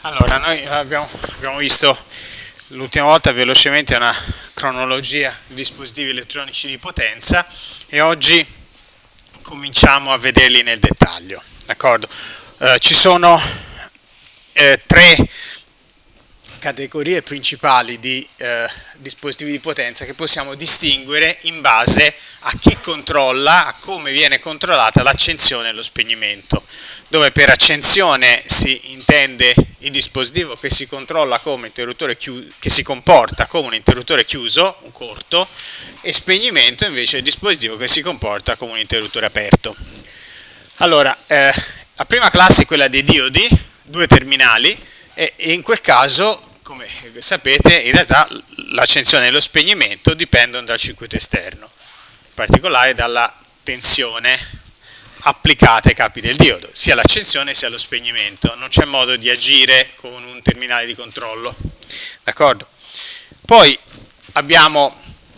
Allora, noi abbiamo visto l'ultima volta velocemente una cronologia di dispositivi elettronici di potenza e oggi cominciamo a vederli nel dettaglio, d'accordo? Ci sono tre categorie principali di dispositivi di potenza che possiamo distinguere in base a chi controlla, a come viene controllata l'accensione e lo spegnimento, dove per accensione si intende il dispositivo che si controlla come interruttore chiuso, che si comporta come un interruttore chiuso, un corto, e spegnimento invece è il dispositivo che si comporta come un interruttore aperto. Allora, la prima classe è quella dei diodi, due terminali, e in quel caso, come sapete, in realtà l'accensione e lo spegnimento dipendono dal circuito esterno, in particolare dalla tensione applicata ai capi del diodo, sia l'accensione sia lo spegnimento. Non c'è modo di agire con un terminale di controllo, d'accordo? Poi abbiamo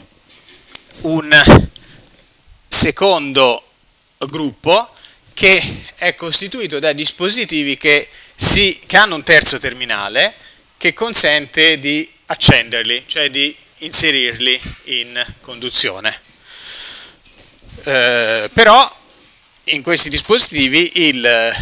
un secondo gruppo che è costituito da dispositivi che hanno un terzo terminale che consente di accenderli, cioè di inserirli in conduzione. Però in questi dispositivi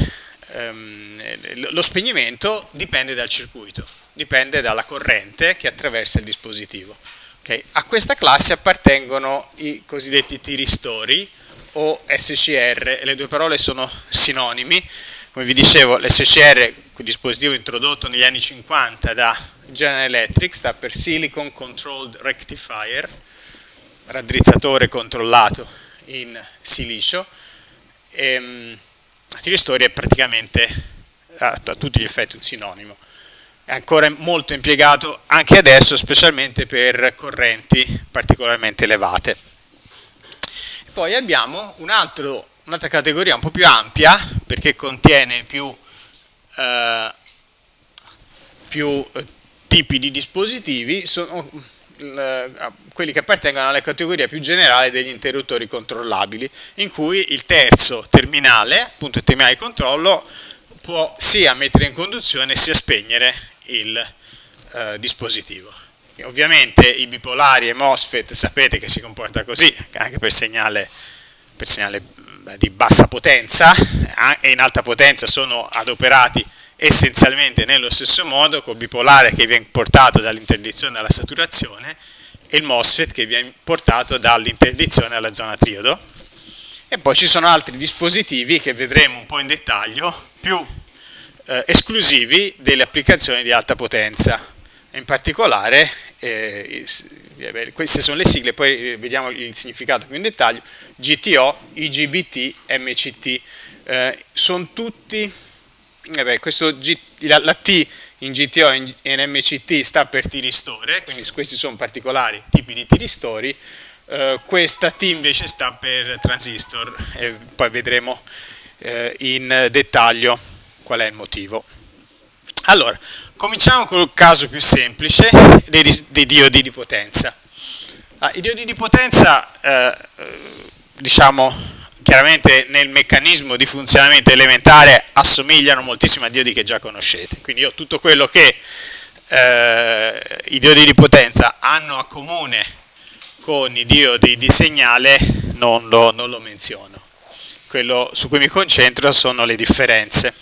lo spegnimento dipende dal circuito, dipende dalla corrente che attraversa il dispositivo. Okay? A questa classe appartengono i cosiddetti tiristori o SCR, e le due parole sono sinonimi. Come vi dicevo, l'SCR, quel dispositivo introdotto negli anni 50 da General Electric, sta per Silicon Controlled Rectifier, raddrizzatore controllato in silicio. Tiristori è praticamente a tutti gli effetti un sinonimo. È ancora molto impiegato anche adesso, specialmente per correnti particolarmente elevate. Poi abbiamo un'altra categoria un po' più ampia, perché contiene più tipi di dispositivi, sono quelli che appartengono alla categoria più generale degli interruttori controllabili, in cui il terzo terminale, appunto il terminale di controllo, può sia mettere in conduzione sia spegnere il dispositivo. E ovviamente i bipolari e MOSFET sapete che si comporta così, anche per segnale di bassa potenza, e in alta potenza sono adoperati essenzialmente nello stesso modo, col bipolare che viene portato dall'interdizione alla saturazione e il MOSFET che viene portato dall'interdizione alla zona triodo. E poi ci sono altri dispositivi che vedremo un po' in dettaglio, più esclusivi delle applicazioni di alta potenza. In particolare, queste sono le sigle, poi vediamo il significato più in dettaglio: GTO, IGBT, MCT. Sono tutti, la T in GTO e in MCT sta per tiristore, quindi questi sono particolari tipi di tiristori. Questa T invece sta per transistor, e poi vedremo in dettaglio qual è il motivo. Allora, cominciamo col caso più semplice dei diodi di potenza. I diodi di potenza, diciamo, chiaramente nel meccanismo di funzionamento elementare assomigliano moltissimo a diodi che già conoscete. Quindi io tutto quello che i diodi di potenza hanno a comune con i diodi di segnale non lo menziono. Quello su cui mi concentro sono le differenze.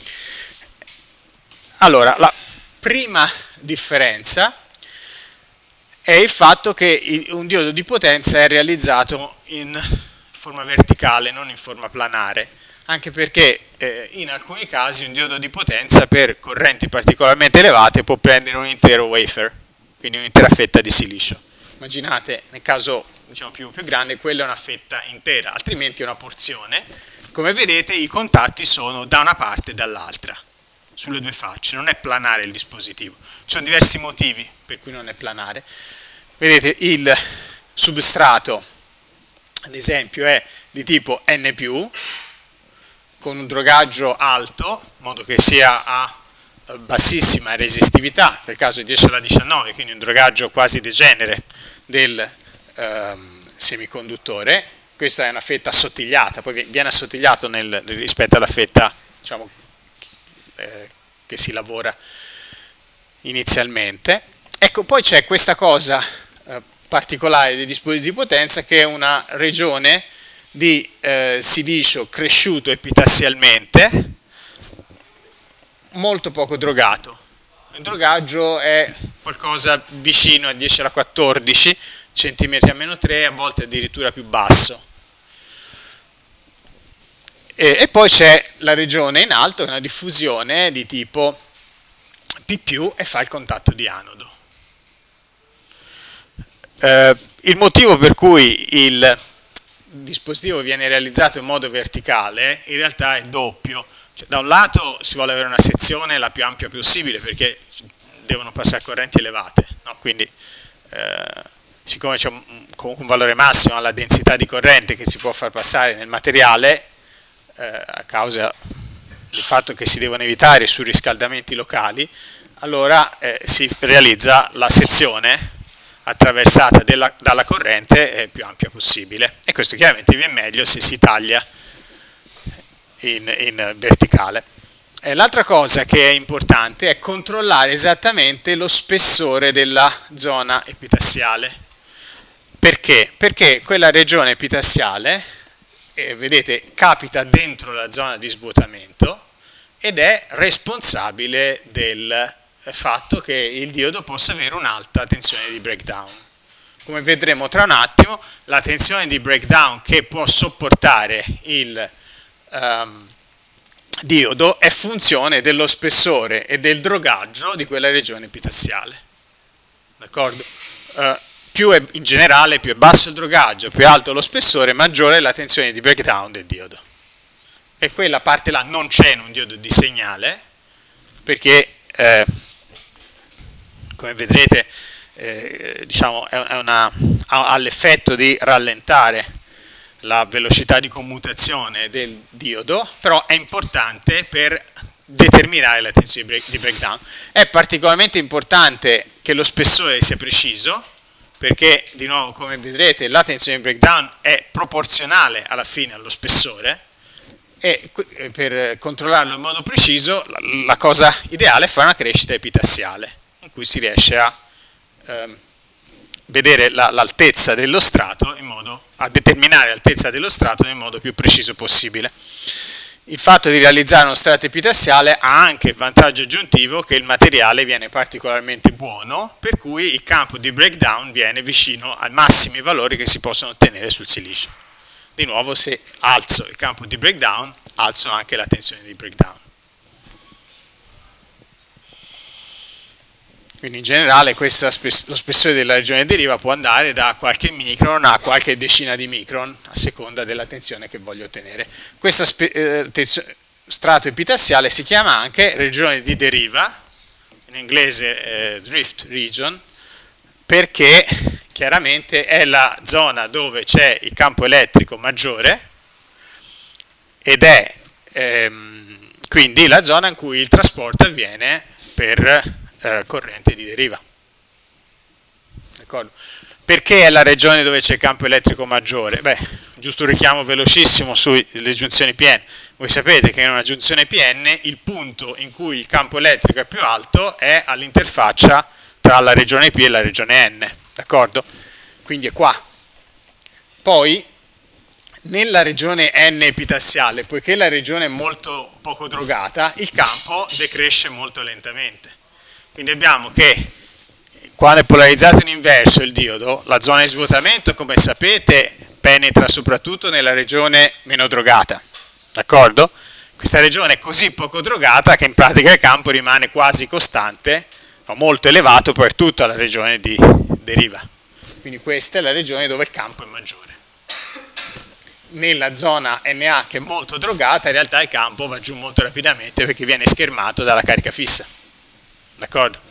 Allora, la prima differenza è il fatto che un diodo di potenza è realizzato in forma verticale, non in forma planare, anche perché in alcuni casi un diodo di potenza per correnti particolarmente elevate può prendere un intero wafer, quindi un'intera fetta di silicio. Immaginate, nel caso diciamo più grande, quella è una fetta intera, altrimenti è una porzione. Come vedete i contatti sono da una parte e dall'altra, sulle due facce, non è planare il dispositivo. Ci sono diversi motivi per cui non è planare. Vedete, il substrato, ad esempio, è di tipo N+, con un drogaggio alto, in modo che sia a bassissima resistività, nel caso 10⁻⁹, quindi un drogaggio quasi degenere del semiconduttore. Questa è una fetta assottigliata, poi viene assottigliato rispetto alla fetta, diciamo, che si lavora inizialmente. Ecco, poi c'è questa cosa particolare dei dispositivi di potenza, che è una regione di silicio cresciuto epitassialmente, molto poco drogato. Il drogaggio è qualcosa vicino a 10 alla 14 cm a meno 3, a volte addirittura più basso. E poi c'è la regione in alto, che è una diffusione di tipo P+, e fa il contatto di anodo. Il motivo per cui il dispositivo viene realizzato in modo verticale in realtà è doppio. Cioè, da un lato si vuole avere una sezione la più ampia possibile, perché devono passare correnti elevate, no? Quindi siccome c'è comunque un valore massimo alla densità di corrente che si può far passare nel materiale, a causa del fatto che si devono evitare surriscaldamenti locali, allora si realizza la sezione attraversata dalla corrente più ampia possibile, e questo chiaramente viene meglio se si taglia in verticale. L'altra cosa che è importante è controllare esattamente lo spessore della zona epitassiale. Perché? Perché quella regione epitassiale, vedete, capita dentro la zona di svuotamento ed è responsabile del fatto che il diodo possa avere un'alta tensione di breakdown. Come vedremo tra un attimo, la tensione di breakdown che può sopportare il diodo è funzione dello spessore e del drogaggio di quella regione epitassiale. D'accordo? In generale, più è basso il drogaggio, più è alto lo spessore, maggiore è la tensione di breakdown del diodo. E quella parte là non c'è in un diodo di segnale, perché come vedrete diciamo, ha l'effetto di rallentare la velocità di commutazione del diodo, però è importante per determinare la tensione di breakdown. È particolarmente importante che lo spessore sia preciso, perché di nuovo, come vedrete, la tensione di breakdown è proporzionale alla fine allo spessore, e per controllarlo in modo preciso la cosa ideale è fare una crescita epitassiale in cui si riesce a vedere l'altezza dello strato, a determinare l'altezza dello strato nel modo più preciso possibile. Il fatto di realizzare uno strato epitassiale ha anche il vantaggio aggiuntivo che il materiale viene particolarmente buono, per cui il campo di breakdown viene vicino ai massimi valori che si possono ottenere sul silicio. Di nuovo, se alzo il campo di breakdown, alzo anche la tensione di breakdown. Quindi in generale lo spessore della regione di deriva può andare da qualche micron a qualche decina di micron, a seconda della tensione che voglio ottenere. Questo strato epitassiale si chiama anche regione di deriva, in inglese drift region, perché chiaramente è la zona dove c'è il campo elettrico maggiore ed è quindi la zona in cui il trasporto avviene per corrente di deriva. Perché è la regione dove c'è il campo elettrico maggiore? Beh, giusto un richiamo velocissimo sulle giunzioni PN. Voi sapete che in una giunzione PN il punto in cui il campo elettrico è più alto è all'interfaccia tra la regione P e la regione N, d'accordo? Quindi è qua. Poi, nella regione N epitassiale, poiché la regione è molto poco drogata, il campo decresce molto lentamente. Quindi abbiamo che quando è polarizzato in inverso il diodo, la zona di svuotamento, come sapete, penetra soprattutto nella regione meno drogata, d'accordo? Questa regione è così poco drogata che in pratica il campo rimane quasi costante, o molto elevato per tutta la regione di deriva. Quindi questa è la regione dove il campo è maggiore. Nella zona NA, che è molto drogata, in realtà il campo va giù molto rapidamente perché viene schermato dalla carica fissa. D'accordo?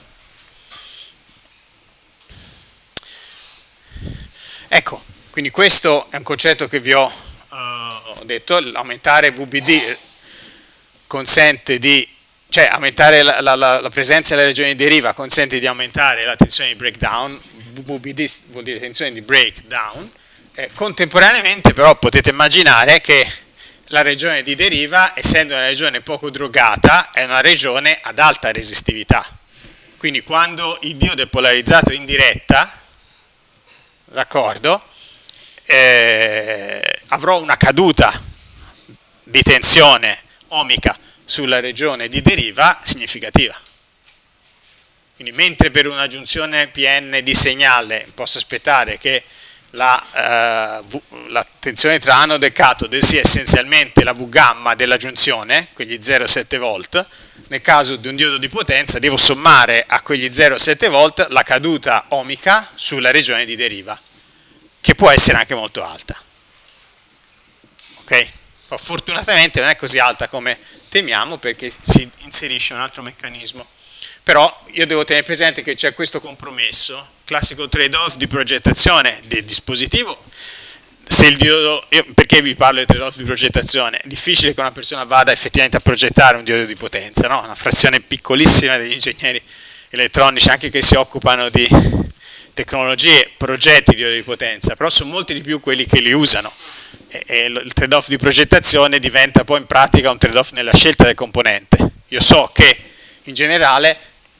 Ecco, quindi questo è un concetto che vi ho detto. Aumentare VBD consente di, cioè aumentare la presenza della regione di deriva consente di aumentare la tensione di breakdown. VBD vuol dire tensione di breakdown. Contemporaneamente però potete immaginare che la regione di deriva, essendo una regione poco drogata, è una regione ad alta resistività. Quindi quando il diodo è polarizzato in diretta, d'accordo, avrò una caduta di tensione ohmica sulla regione di deriva significativa. Quindi mentre per una giunzione PN di segnale posso aspettare che la tensione tra anode e catode sia essenzialmente la V gamma della giunzione, quegli 0,7 volt, nel caso di un diodo di potenza devo sommare a quegli 0,7 volt la caduta ohmica sulla regione di deriva, che può essere anche molto alta. Ok? Fortunatamente non è così alta come temiamo, perché si inserisce un altro meccanismo. Però io devo tenere presente che c'è questo compromesso, classico trade-off di progettazione del dispositivo. Se il diodo, perché vi parlo di trade-off di progettazione? È difficile che una persona vada effettivamente a progettare un diodo di potenza, no? Una frazione piccolissima degli ingegneri elettronici, anche che si occupano di tecnologie, progetti di diodo di potenza, però sono molti di più quelli che li usano. E il trade-off di progettazione diventa poi in pratica un trade-off nella scelta del componente. Io so che in generale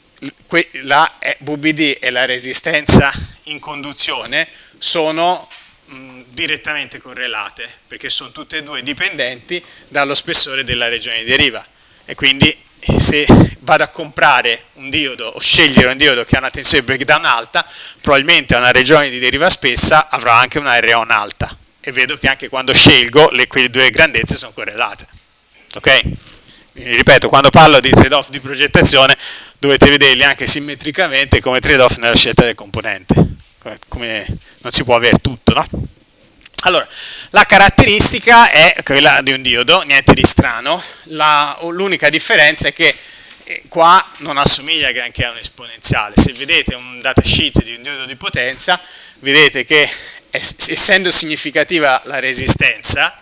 la VBD e la resistenza in conduzione sono direttamente correlate, perché sono tutte e due dipendenti dallo spessore della regione di deriva, e quindi se vado a comprare un diodo o scegliere un diodo che ha una tensione di breakdown alta, probabilmente a una regione di deriva spessa avrà anche una R-on alta, e vedo che anche quando scelgo quelle due grandezze sono correlate. Ok? Quindi, ripeto, quando parlo di trade-off di progettazione dovete vederli anche simmetricamente come trade-off nella scelta del componente, come non si può avere tutto, no? Allora, la caratteristica è quella di un diodo, niente di strano. L'unica differenza è che qua non assomiglia granché a un esponenziale. Se vedete un datasheet di un diodo di potenza, vedete che essendo significativa la resistenza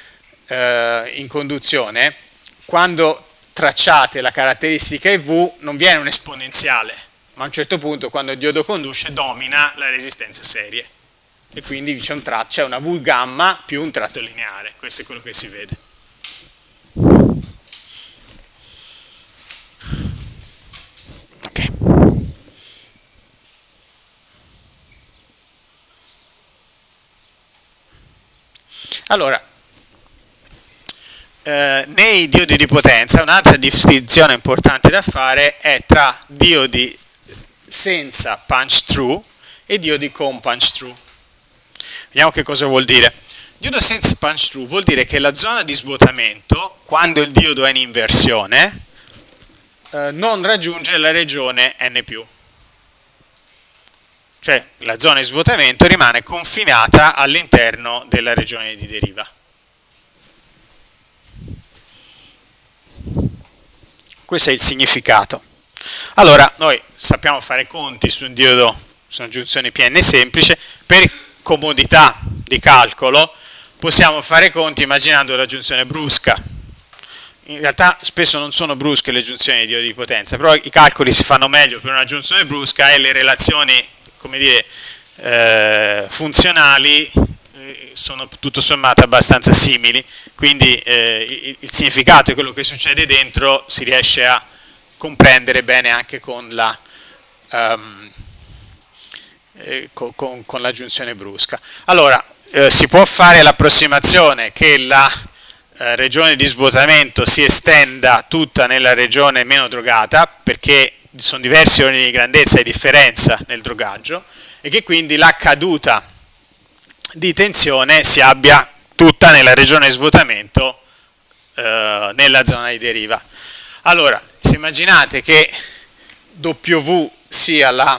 in conduzione, quando tracciate la caratteristica EV non viene un esponenziale, ma a un certo punto, quando il diodo conduce, domina la resistenza serie, e quindi c'è una V gamma più un tratto lineare. Questo è quello che si vede. Ok. Allora, nei diodi di potenza un'altra distinzione importante da fare è tra diodi senza punch through e diodi con punch through. Vediamo che cosa vuol dire. Diodo senza punch through vuol dire che la zona di svuotamento, quando il diodo è in inversione, non raggiunge la regione N+. Cioè la zona di svuotamento rimane confinata all'interno della regione di deriva. Questo è il significato. Allora, noi sappiamo fare conti su un diodo, su una giunzione PN semplice. Per comodità di calcolo possiamo fare conti immaginando la giunzione brusca. In realtà spesso non sono brusche le giunzioni di diodi di potenza, però i calcoli si fanno meglio per una giunzione brusca, e le relazioni, come dire, funzionali sono tutto sommato abbastanza simili, quindi il significato di quello che succede dentro si riesce a comprendere bene anche con la giunzione brusca. Allora, si può fare l'approssimazione che la regione di svuotamento si estenda tutta nella regione meno drogata, perché sono diversi ordini di grandezza e differenza nel drogaggio, e che quindi la caduta di tensione si abbia tutta nella regione di svuotamento nella zona di deriva. Allora, se immaginate che W sia la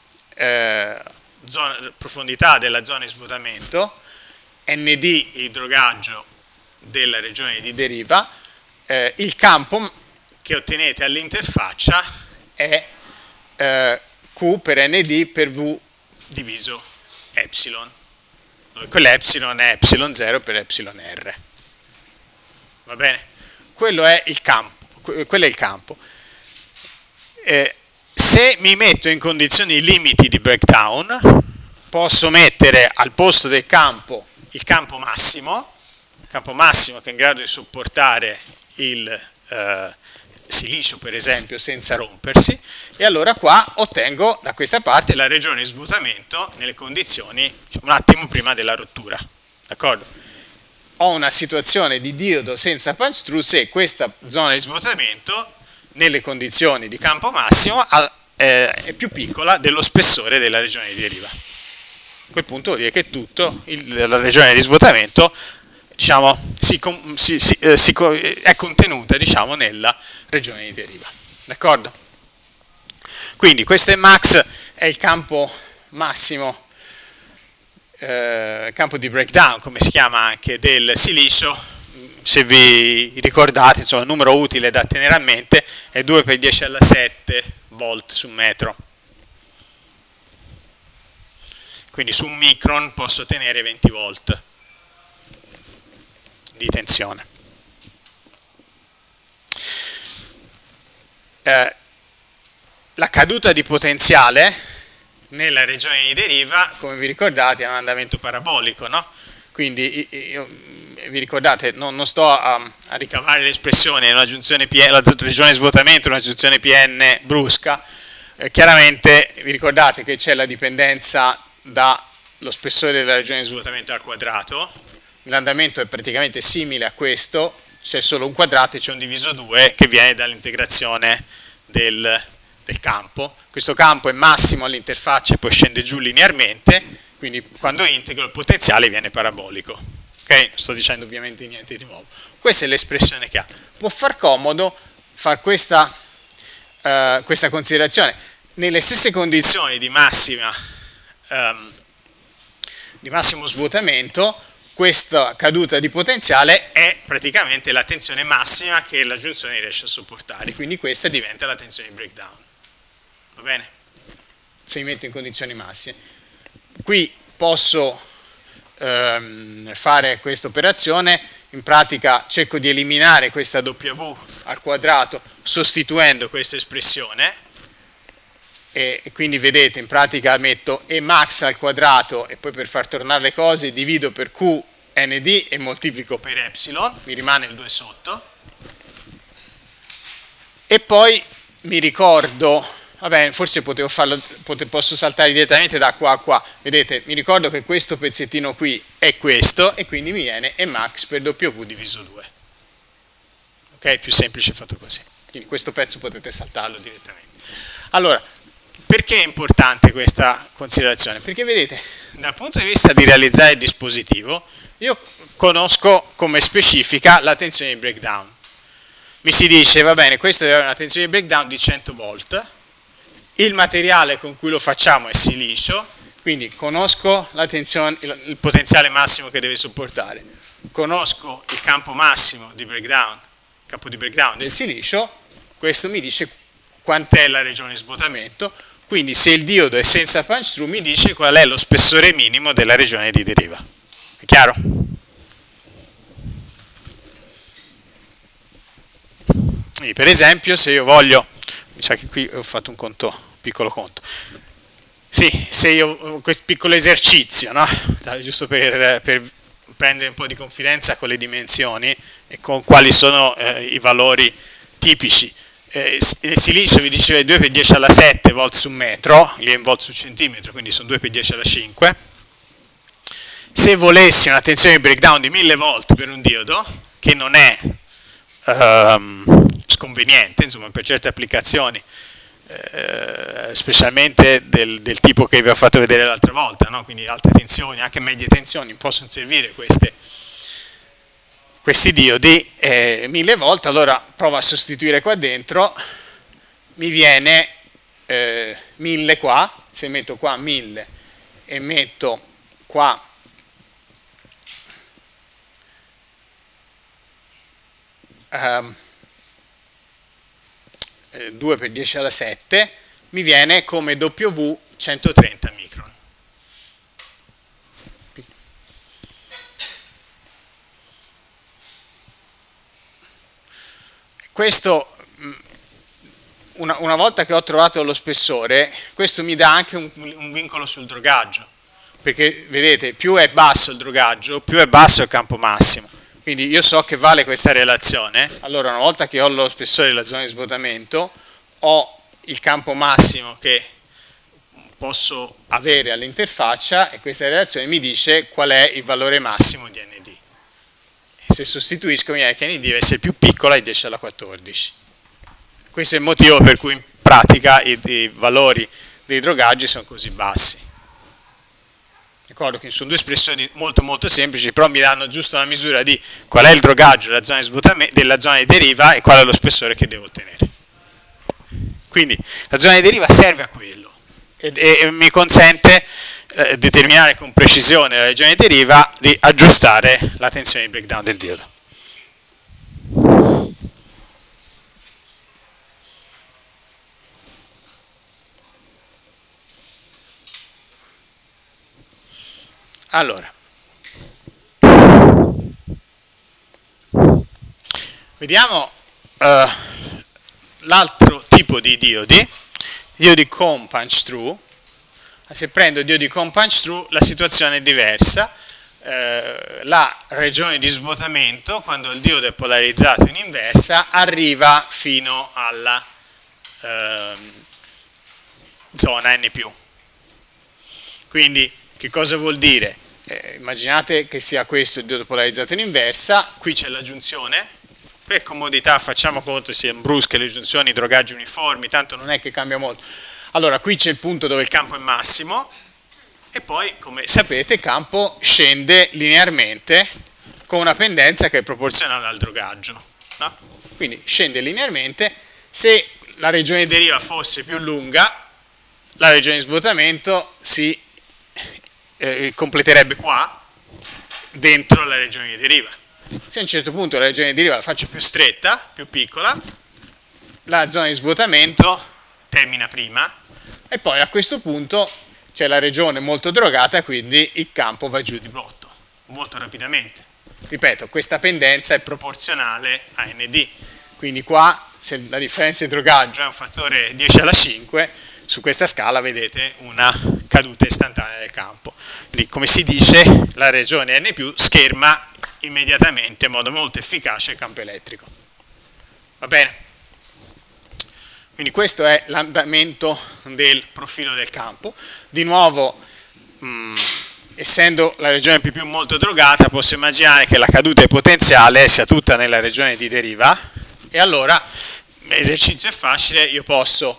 profondità della zona di svuotamento, ND il drogaggio della regione di deriva, il campo che ottenete all'interfaccia è Q per ND per V diviso epsilon, dove quell'epsilon è epsilon 0 per epsilon R. Va bene? Quello è il campo. Se mi metto in condizioni limiti di breakdown, posso mettere al posto del campo il campo massimo campo massimo che è in grado di sopportare il silicio per esempio senza rompersi, e allora qua ottengo da questa parte la regione di svuotamento nelle condizioni un attimo prima della rottura, d'accordo? Ho una situazione di diodo senza punch through se questa zona di svuotamento nelle condizioni di campo massimo è più piccola dello spessore della regione di deriva. A quel punto vuol dire che tutto la regione di svuotamento, diciamo, è contenuta, diciamo, nella regione di deriva, d'accordo? Quindi questo Emax è il campo massimo, campo di breakdown, come si chiama anche, del silicio. Se vi ricordate, insomma, il numero utile da tenere a mente è 2 per 10 alla 7 volt su metro. Quindi su un micron posso ottenere 20 volt di tensione. La caduta di potenziale nella regione di deriva, come vi ricordate, è un andamento parabolico, no? Quindi vi ricordate, non sto a ricavare l'espressione una giunzione PN, la regione di svuotamento, una giunzione PN brusca. Chiaramente vi ricordate che c'è la dipendenza dallo spessore della regione di svuotamento al quadrato. L'andamento è praticamente simile a questo, c'è solo un quadrato e c'è un diviso 2 che viene dall'integrazione del campo. Questo campo è massimo all'interfaccia e poi scende giù linearmente, quindi quando integro il potenziale viene parabolico. Ok? Non sto dicendo ovviamente niente di nuovo. Questa è l'espressione che ha. Può far comodo fare questa considerazione. Nelle stesse condizioni di massimo svuotamento, questa caduta di potenziale è praticamente la tensione massima che la giunzione riesce a sopportare, quindi questa diventa la tensione di breakdown. Va bene? Se mi metto in condizioni massime. Qui posso fare questa operazione, in pratica cerco di eliminare questa W al quadrato sostituendo questa espressione, e quindi vedete, in pratica metto Emax al quadrato e poi per far tornare le cose divido per QND e moltiplico per epsilon, mi rimane il 2 sotto, e poi mi ricordo, vabbè, forse potevo farlo, posso saltare direttamente da qua a qua, vedete, mi ricordo che questo pezzettino qui è questo e quindi mi viene Emax per W diviso 2. Ok, più semplice fatto così, quindi questo pezzo potete saltarlo direttamente. Allora, perché è importante questa considerazione? Perché vedete, dal punto di vista di realizzare il dispositivo, io conosco come specifica la tensione di breakdown. Mi si dice, va bene, questa deve avere una tensione di breakdown di 100 volt, il materiale con cui lo facciamo è silicio, quindi conosco la tensione, il potenziale massimo che deve sopportare, conosco il campo massimo di breakdown, campo di breakdown del silicio, questo mi dice quant'è la regione di svuotamento. Quindi se il diodo è senza punch through mi dice qual è lo spessore minimo della regione di deriva. È chiaro? Quindi per esempio se io voglio, mi sa che qui ho fatto un piccolo conto, sì, se io questo piccolo esercizio, no? Giusto per prendere un po' di confidenza con le dimensioni e con quali sono i valori tipici. Il silicio vi diceva 2 per 10 alla 7 volt su metro, lì è in volt su centimetro, quindi sono 2 per 10 alla 5. Se volessi una tensione di breakdown di 1000 volt per un diodo, che non è sconveniente, insomma, per certe applicazioni, specialmente del tipo che vi ho fatto vedere l'altra volta, no? Quindi alte tensioni, anche medie tensioni, possono servire questi diodi, 1000 volt, allora provo a sostituire qua dentro, mi viene 1000 qua, se metto qua 1000 e metto qua 2 per 10 alla 7, mi viene come W 130 micron. Questo, una volta che ho trovato lo spessore, questo mi dà anche un vincolo sul drogaggio, perché vedete, più è basso il drogaggio, più è basso il campo massimo. Quindi io so che vale questa relazione, allora una volta che ho lo spessore della zona di svuotamento, ho il campo massimo che posso avere all'interfaccia e questa relazione mi dice qual è il valore massimo di ND. E se sostituisco mi viene che ND deve essere più piccola di 10 alla 14. Questo è il motivo per cui in pratica i valori dei drogaggi sono così bassi. Ricordo che sono due espressioni molto molto semplici, però mi danno giusto la misura di qual è il drogaggio della zona di svuotamento, della zona di deriva e qual è lo spessore che devo ottenere. Quindi la zona di deriva serve a quello e mi consente determinare con precisione la regione di deriva di aggiustare la tensione di breakdown del diodo. Allora, vediamo l'altro tipo di diodi con punch through. Se prendo diodi con punch through la situazione è diversa. La regione di svuotamento, quando il diodo è polarizzato in inversa, arriva fino alla zona N+. Quindi che cosa vuol dire? Immaginate che sia questo il diodo polarizzato in inversa, qui c'è la giunzione, per comodità facciamo conto siano brusche le giunzioni, drogaggi uniformi, tanto non è che cambia molto. Allora qui c'è il punto dove il campo è massimo e poi, come sapete, il campo scende linearmente con una pendenza che è proporzionale al drogaggio, no? Quindi scende linearmente. Se la regione di deriva fosse più lunga, la regione di svuotamento si completerebbe qua, dentro la regione di deriva. Se a un certo punto la regione di deriva la faccio più stretta, più piccola, la zona di svuotamento termina prima e poi a questo punto c'è la regione molto drogata, quindi il campo va giù di botto, molto rapidamente. Ripeto, questa pendenza è proporzionale a ND, quindi qua se la differenza di drogaggio è un fattore 10 alla 5, su questa scala vedete una caduta istantanea del campo. Quindi, come si dice, la regione N+ scherma immediatamente in modo molto efficace il campo elettrico. Va bene? Quindi questo è l'andamento del profilo del campo. Di nuovo, essendo la regione P+ molto drogata, posso immaginare che la caduta potenziale sia tutta nella regione di deriva e allora l'esercizio è facile, io posso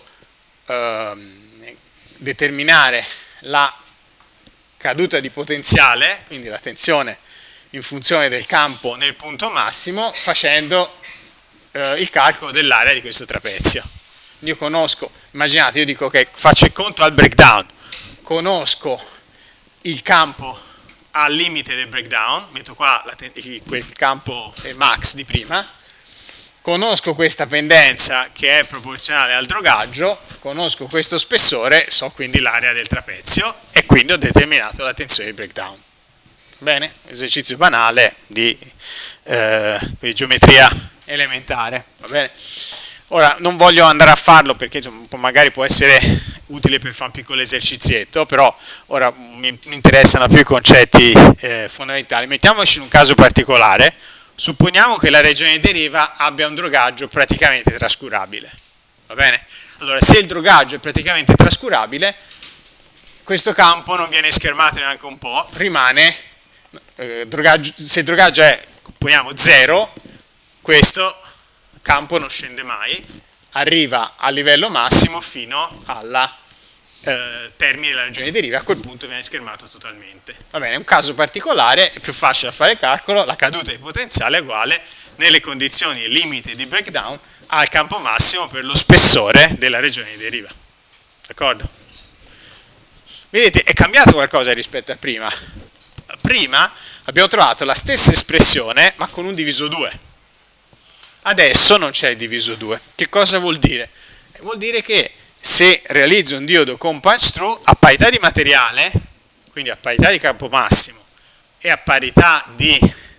determinare la caduta di potenziale, quindi la tensione in funzione del campo nel punto massimo, facendo il calcolo dell'area di questo trapezio. Io conosco, immaginate, io dico che faccio il conto al breakdown, conosco il campo al limite del breakdown, metto qua quel campo max di prima, conosco questa pendenza che è proporzionale al drogaggio, conosco questo spessore, so quindi l'area del trapezio e quindi ho determinato la tensione di breakdown. Bene? Esercizio banale di geometria elementare. Va bene? Ora non voglio andare a farlo perché magari può essere utile per fare un piccolo esercizietto, però ora mi interessano più i concetti fondamentali. Mettiamoci in un caso particolare. Supponiamo che la regione di deriva abbia un drogaggio praticamente trascurabile. Va bene? Allora, se il drogaggio è praticamente trascurabile, questo campo non viene schermato neanche un po', rimane, se il drogaggio è, supponiamo, 0, questo campo non scende mai, arriva al livello massimo fino alla termine della regione di deriva, a quel punto viene schermato totalmente. Va bene, è un caso particolare, è più facile da fare il calcolo, la caduta di potenziale è uguale nelle condizioni limite di breakdown al campo massimo per lo spessore della regione di deriva. D'accordo? Vedete, è cambiato qualcosa rispetto a prima. Prima abbiamo trovato la stessa espressione ma con un diviso 2. Adesso non c'è il diviso 2. Che cosa vuol dire? Vuol dire che se realizzo un diodo con punch through, a parità di materiale, quindi a parità di campo massimo e a parità di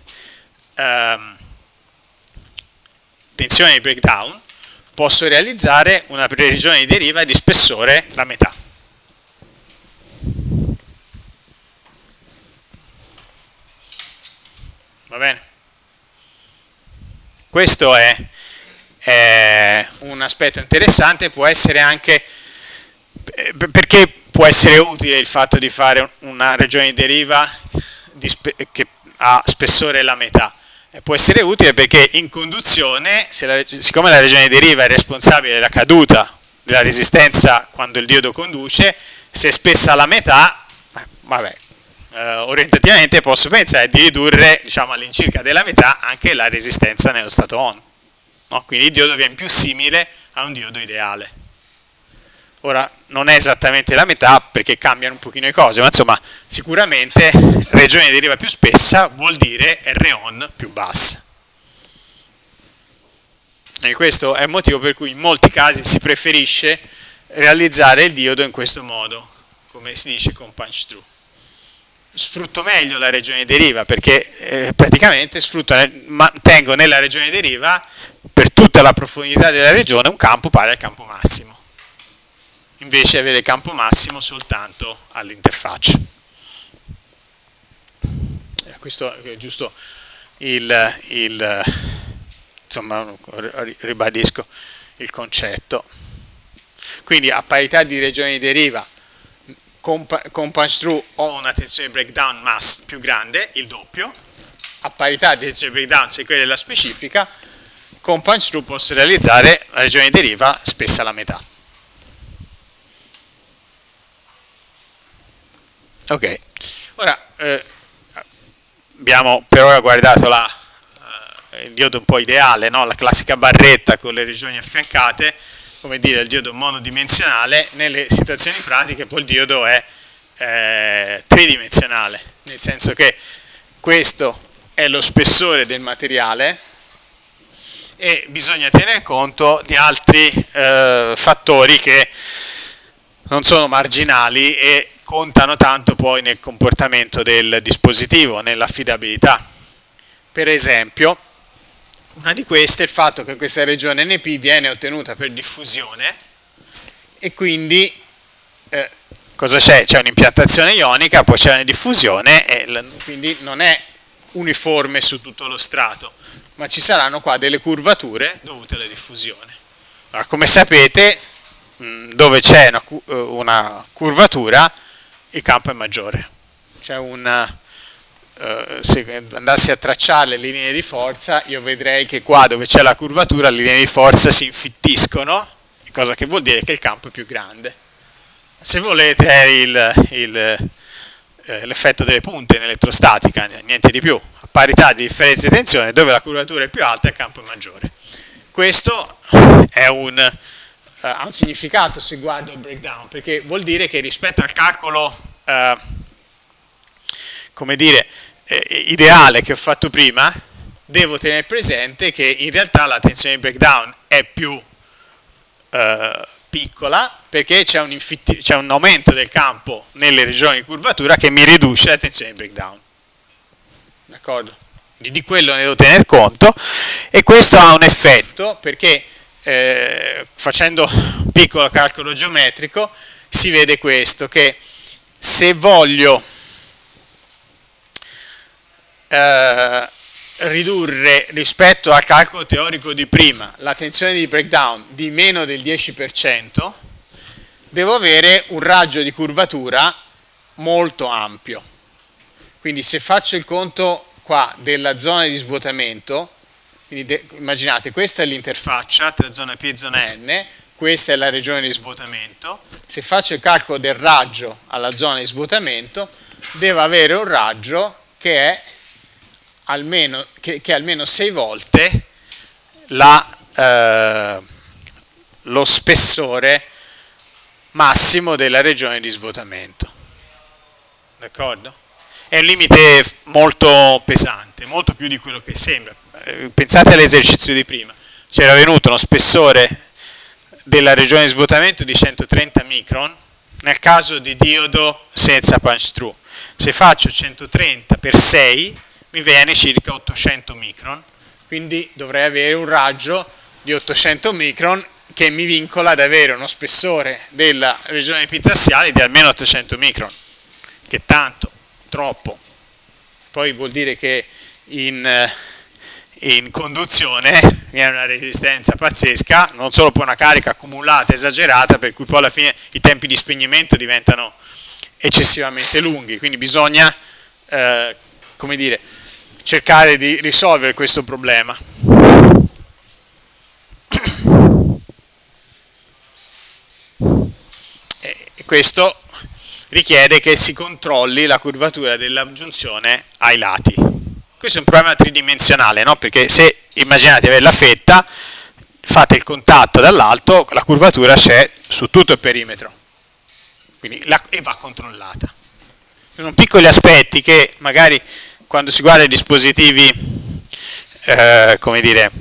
tensione di breakdown, posso realizzare una regione di deriva di spessore la metà. Va bene? Questo è un aspetto interessante, può essere anche, perché può essere utile il fatto di fare una regione di deriva che ha spessore la metà. Può essere utile perché in conduzione, siccome la regione di deriva è responsabile della caduta della resistenza quando il diodo conduce, se è spessa la metà, vabbè, orientativamente posso pensare di ridurre, diciamo, all'incirca della metà anche la resistenza nello stato on. No? Quindi il diodo viene più simile a un diodo ideale. Ora, non è esattamente la metà perché cambiano un pochino le cose, ma insomma, sicuramente regione di deriva più spessa vuol dire R-on più bassa. E questo è il motivo per cui in molti casi si preferisce realizzare il diodo in questo modo, come si dice con punch through. Sfrutto meglio la regione di deriva perché praticamente mantengo nella regione di deriva per tutta la profondità della regione un campo pari al campo massimo, invece di avere il campo massimo soltanto all'interfaccia. Questo è giusto insomma, ribadisco il concetto. Quindi a parità di regione di deriva con punch through ho una tensione di breakdown più grande, il doppio. A parità di tensione di breakdown, se quella è la specifica, con punch through posso realizzare la regione di deriva spessa la metà. Ok, ora abbiamo per ora guardato il diodo un po' ideale, no? La classica barretta con le regioni affiancate, come dire il diodo monodimensionale. Nelle situazioni pratiche poi il diodo è tridimensionale, nel senso che questo è lo spessore del materiale e bisogna tenere conto di altri fattori che non sono marginali e contano tanto poi nel comportamento del dispositivo, nell'affidabilità. Per esempio, una di queste è il fatto che questa regione NP viene ottenuta per diffusione e quindi cosa c'è? C'è un'impiantazione ionica, poi c'è una diffusione e quindi non è uniforme su tutto lo strato, ma ci saranno qua delle curvature dovute alla diffusione. Allora, come sapete, dove c'è una curvatura il campo è maggiore. C'è se andassi a tracciare le linee di forza, io vedrei che qua dove c'è la curvatura le linee di forza si infittiscono, cosa che vuol dire che il campo è più grande. Se volete è l'effetto delle punte in elettrostatica, niente di più. A parità di differenza di tensione, dove la curvatura è più alta il campo è maggiore. Questo ha un significato se guardo il breakdown, perché vuol dire che rispetto al calcolo come dire, ideale che ho fatto prima, devo tenere presente che in realtà la tensione di breakdown è più piccola perché c'è un aumento del campo nelle regioni di curvatura che mi riduce la tensione di breakdown. D'accordo? Di quello ne devo tener conto e questo ha un effetto perché facendo un piccolo calcolo geometrico si vede questo, che se voglio ridurre rispetto al calcolo teorico di prima la tensione di breakdown di meno del 10%, devo avere un raggio di curvatura molto ampio. Quindi se faccio il conto qua della zona di svuotamento, quindi immaginate questa è l'interfaccia tra zona P e zona N, questa è la regione di svuotamento, se faccio il calcolo del raggio alla zona di svuotamento devo avere un raggio che è almeno 6 volte lo spessore massimo della regione di svuotamento. D'accordo? È un limite molto pesante, molto più di quello che sembra. Pensate all'esercizio di prima. C'era venuto uno spessore della regione di svuotamento di 130 micron nel caso di diodo senza punch through. Se faccio 130 per 6 mi viene circa 800 micron, quindi dovrei avere un raggio di 800 micron che mi vincola ad avere uno spessore della regione epitassiale di almeno 800 micron, che è tanto, troppo. Poi vuol dire che in in conduzione viene una resistenza pazzesca, non solo poi una carica accumulata esagerata, per cui poi alla fine i tempi di spegnimento diventano eccessivamente lunghi, quindi bisogna come dire, cercare di risolvere questo problema. E questo richiede che si controlli la curvatura della giunzione ai lati. Questo è un problema tridimensionale, no? Perché se immaginate avere la fetta, fate il contatto dall'alto, la curvatura c'è su tutto il perimetro, quindi e va controllata. Sono piccoli aspetti che magari quando si guarda i dispositivi come dire,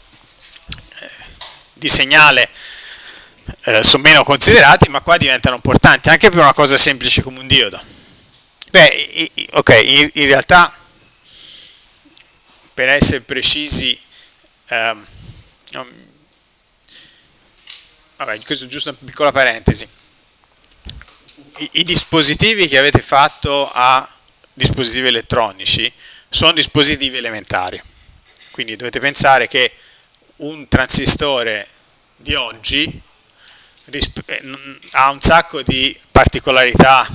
di segnale sono meno considerati, ma qua diventano importanti anche per una cosa semplice come un diodo. Beh, ok, in realtà per essere precisi, vabbè, questo è giusto una piccola parentesi. I dispositivi che avete fatto a dispositivi elettronici sono dispositivi elementari, quindi dovete pensare che un transistore di oggi ha un sacco di particolarità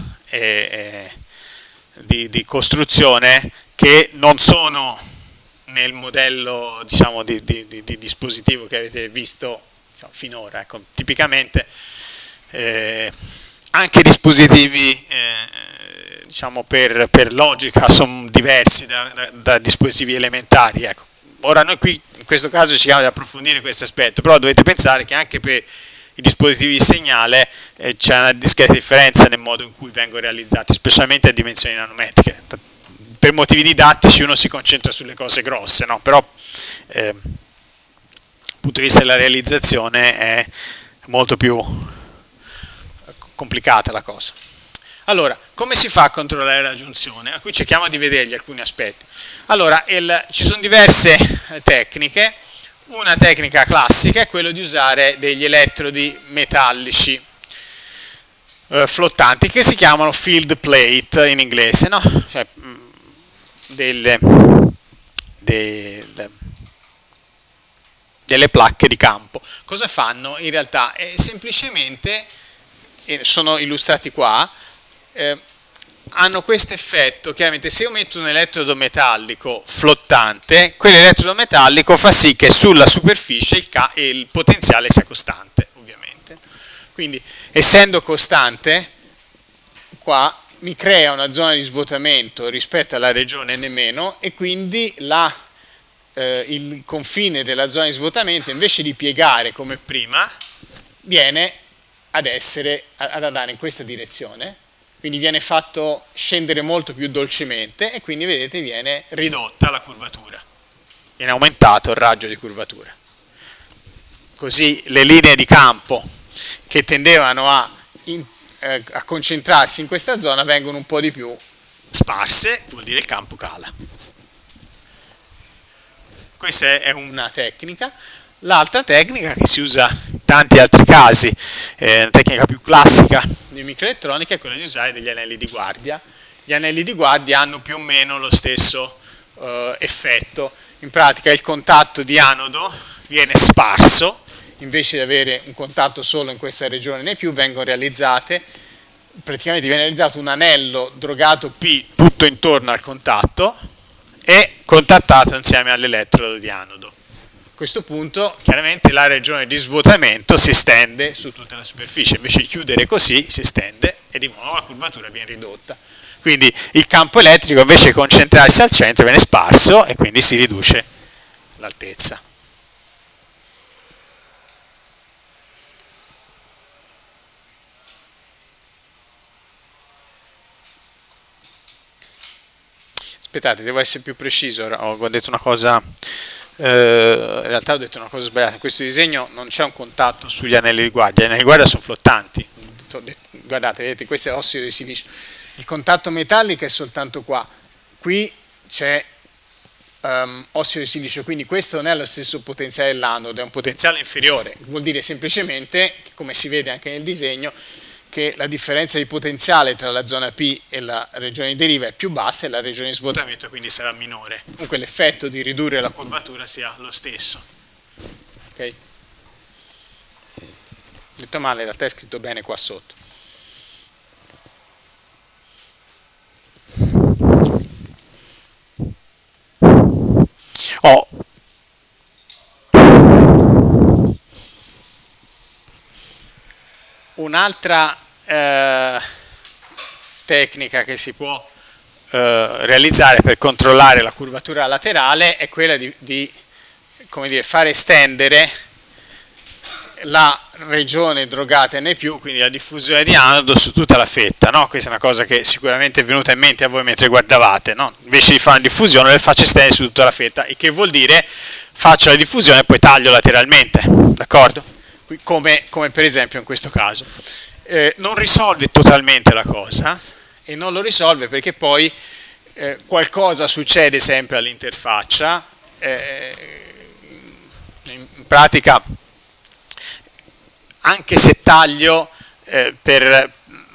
di costruzione che non sono nel modello, diciamo, di dispositivo che avete visto, diciamo, finora. Ecco, tipicamente anche dispositivi diciamo per logica sono diversi da dispositivi elementari. Ecco. Ora noi qui in questo caso cerchiamo di approfondire questo aspetto, però dovete pensare che anche per i dispositivi di segnale c'è una discreta differenza nel modo in cui vengono realizzati, specialmente a dimensioni nanometriche. Per motivi didattici uno si concentra sulle cose grosse, no? Però dal punto di vista della realizzazione è molto più complicata la cosa. Allora, come si fa a controllare la giunzione? Qui cerchiamo di vedergli alcuni aspetti. Allora, ci sono diverse tecniche. Una tecnica classica è quella di usare degli elettrodi metallici flottanti che si chiamano field plate in inglese, no? Cioè, delle placche di campo. Cosa fanno in realtà? Semplicemente, sono illustrati qua, hanno questo effetto. Chiaramente se io metto un elettrodo metallico flottante, quell'elettrodo metallico fa sì che sulla superficie il potenziale sia costante, ovviamente. Quindi essendo costante, qua mi crea una zona di svuotamento rispetto alla regione N- e quindi il confine della zona di svuotamento, invece di piegare come prima, viene ad andare in questa direzione, quindi viene fatto scendere molto più dolcemente e quindi vedete viene ridotta la curvatura, viene aumentato il raggio di curvatura. Così le linee di campo che tendevano a concentrarsi in questa zona vengono un po' di più sparse, vuol dire il campo cala. Questa è una tecnica. L'altra tecnica che si usa in tanti altri casi, la tecnica più classica di microelettronica, è quella di usare degli anelli di guardia. Gli anelli di guardia hanno più o meno lo stesso effetto. In pratica il contatto di anodo viene sparso, invece di avere un contatto solo in questa regione né più, vengono realizzate, praticamente viene realizzato un anello drogato P tutto intorno al contatto e contattato insieme all'elettrodo di anodo. A questo punto chiaramente la regione di svuotamento si estende su tutta la superficie, invece di chiudere così si estende e di nuovo la curvatura viene ridotta. Quindi il campo elettrico invece di concentrarsi al centro viene sparso e quindi si riduce l'altezza. Aspettate, devo essere più preciso, ho detto una cosa, in realtà ho detto una cosa sbagliata. In questo disegno non c'è un contatto sugli anelli di guardia, gli anelli di guardia sono flottanti. Guardate, vedete, questo è ossido di silicio. Il contatto metallico è soltanto qua. Qui c'è ossido di silicio, quindi questo non è lo stesso potenziale dell'anodo, è un potenziale inferiore. Vuol dire semplicemente, come si vede anche nel disegno, che la differenza di potenziale tra la zona P e la regione di deriva è più bassa e la regione di svuotamento quindi sarà minore. Comunque l'effetto di ridurre la curvatura sia lo stesso. Ok? Detto male, in realtà è scritto bene qua sotto. Un'altra tecnica che si può realizzare per controllare la curvatura laterale è quella di come dire, far estendere la regione drogata N+, quindi la diffusione di anodo su tutta la fetta, no? Questa è una cosa che sicuramente è venuta in mente a voi mentre guardavate, no? Invece di fare una diffusione le faccio estendere su tutta la fetta, il che vuol dire faccio la diffusione e poi taglio lateralmente, d'accordo? Come per esempio in questo caso. Non risolve totalmente la cosa e non lo risolve perché poi qualcosa succede sempre all'interfaccia, in pratica anche se taglio per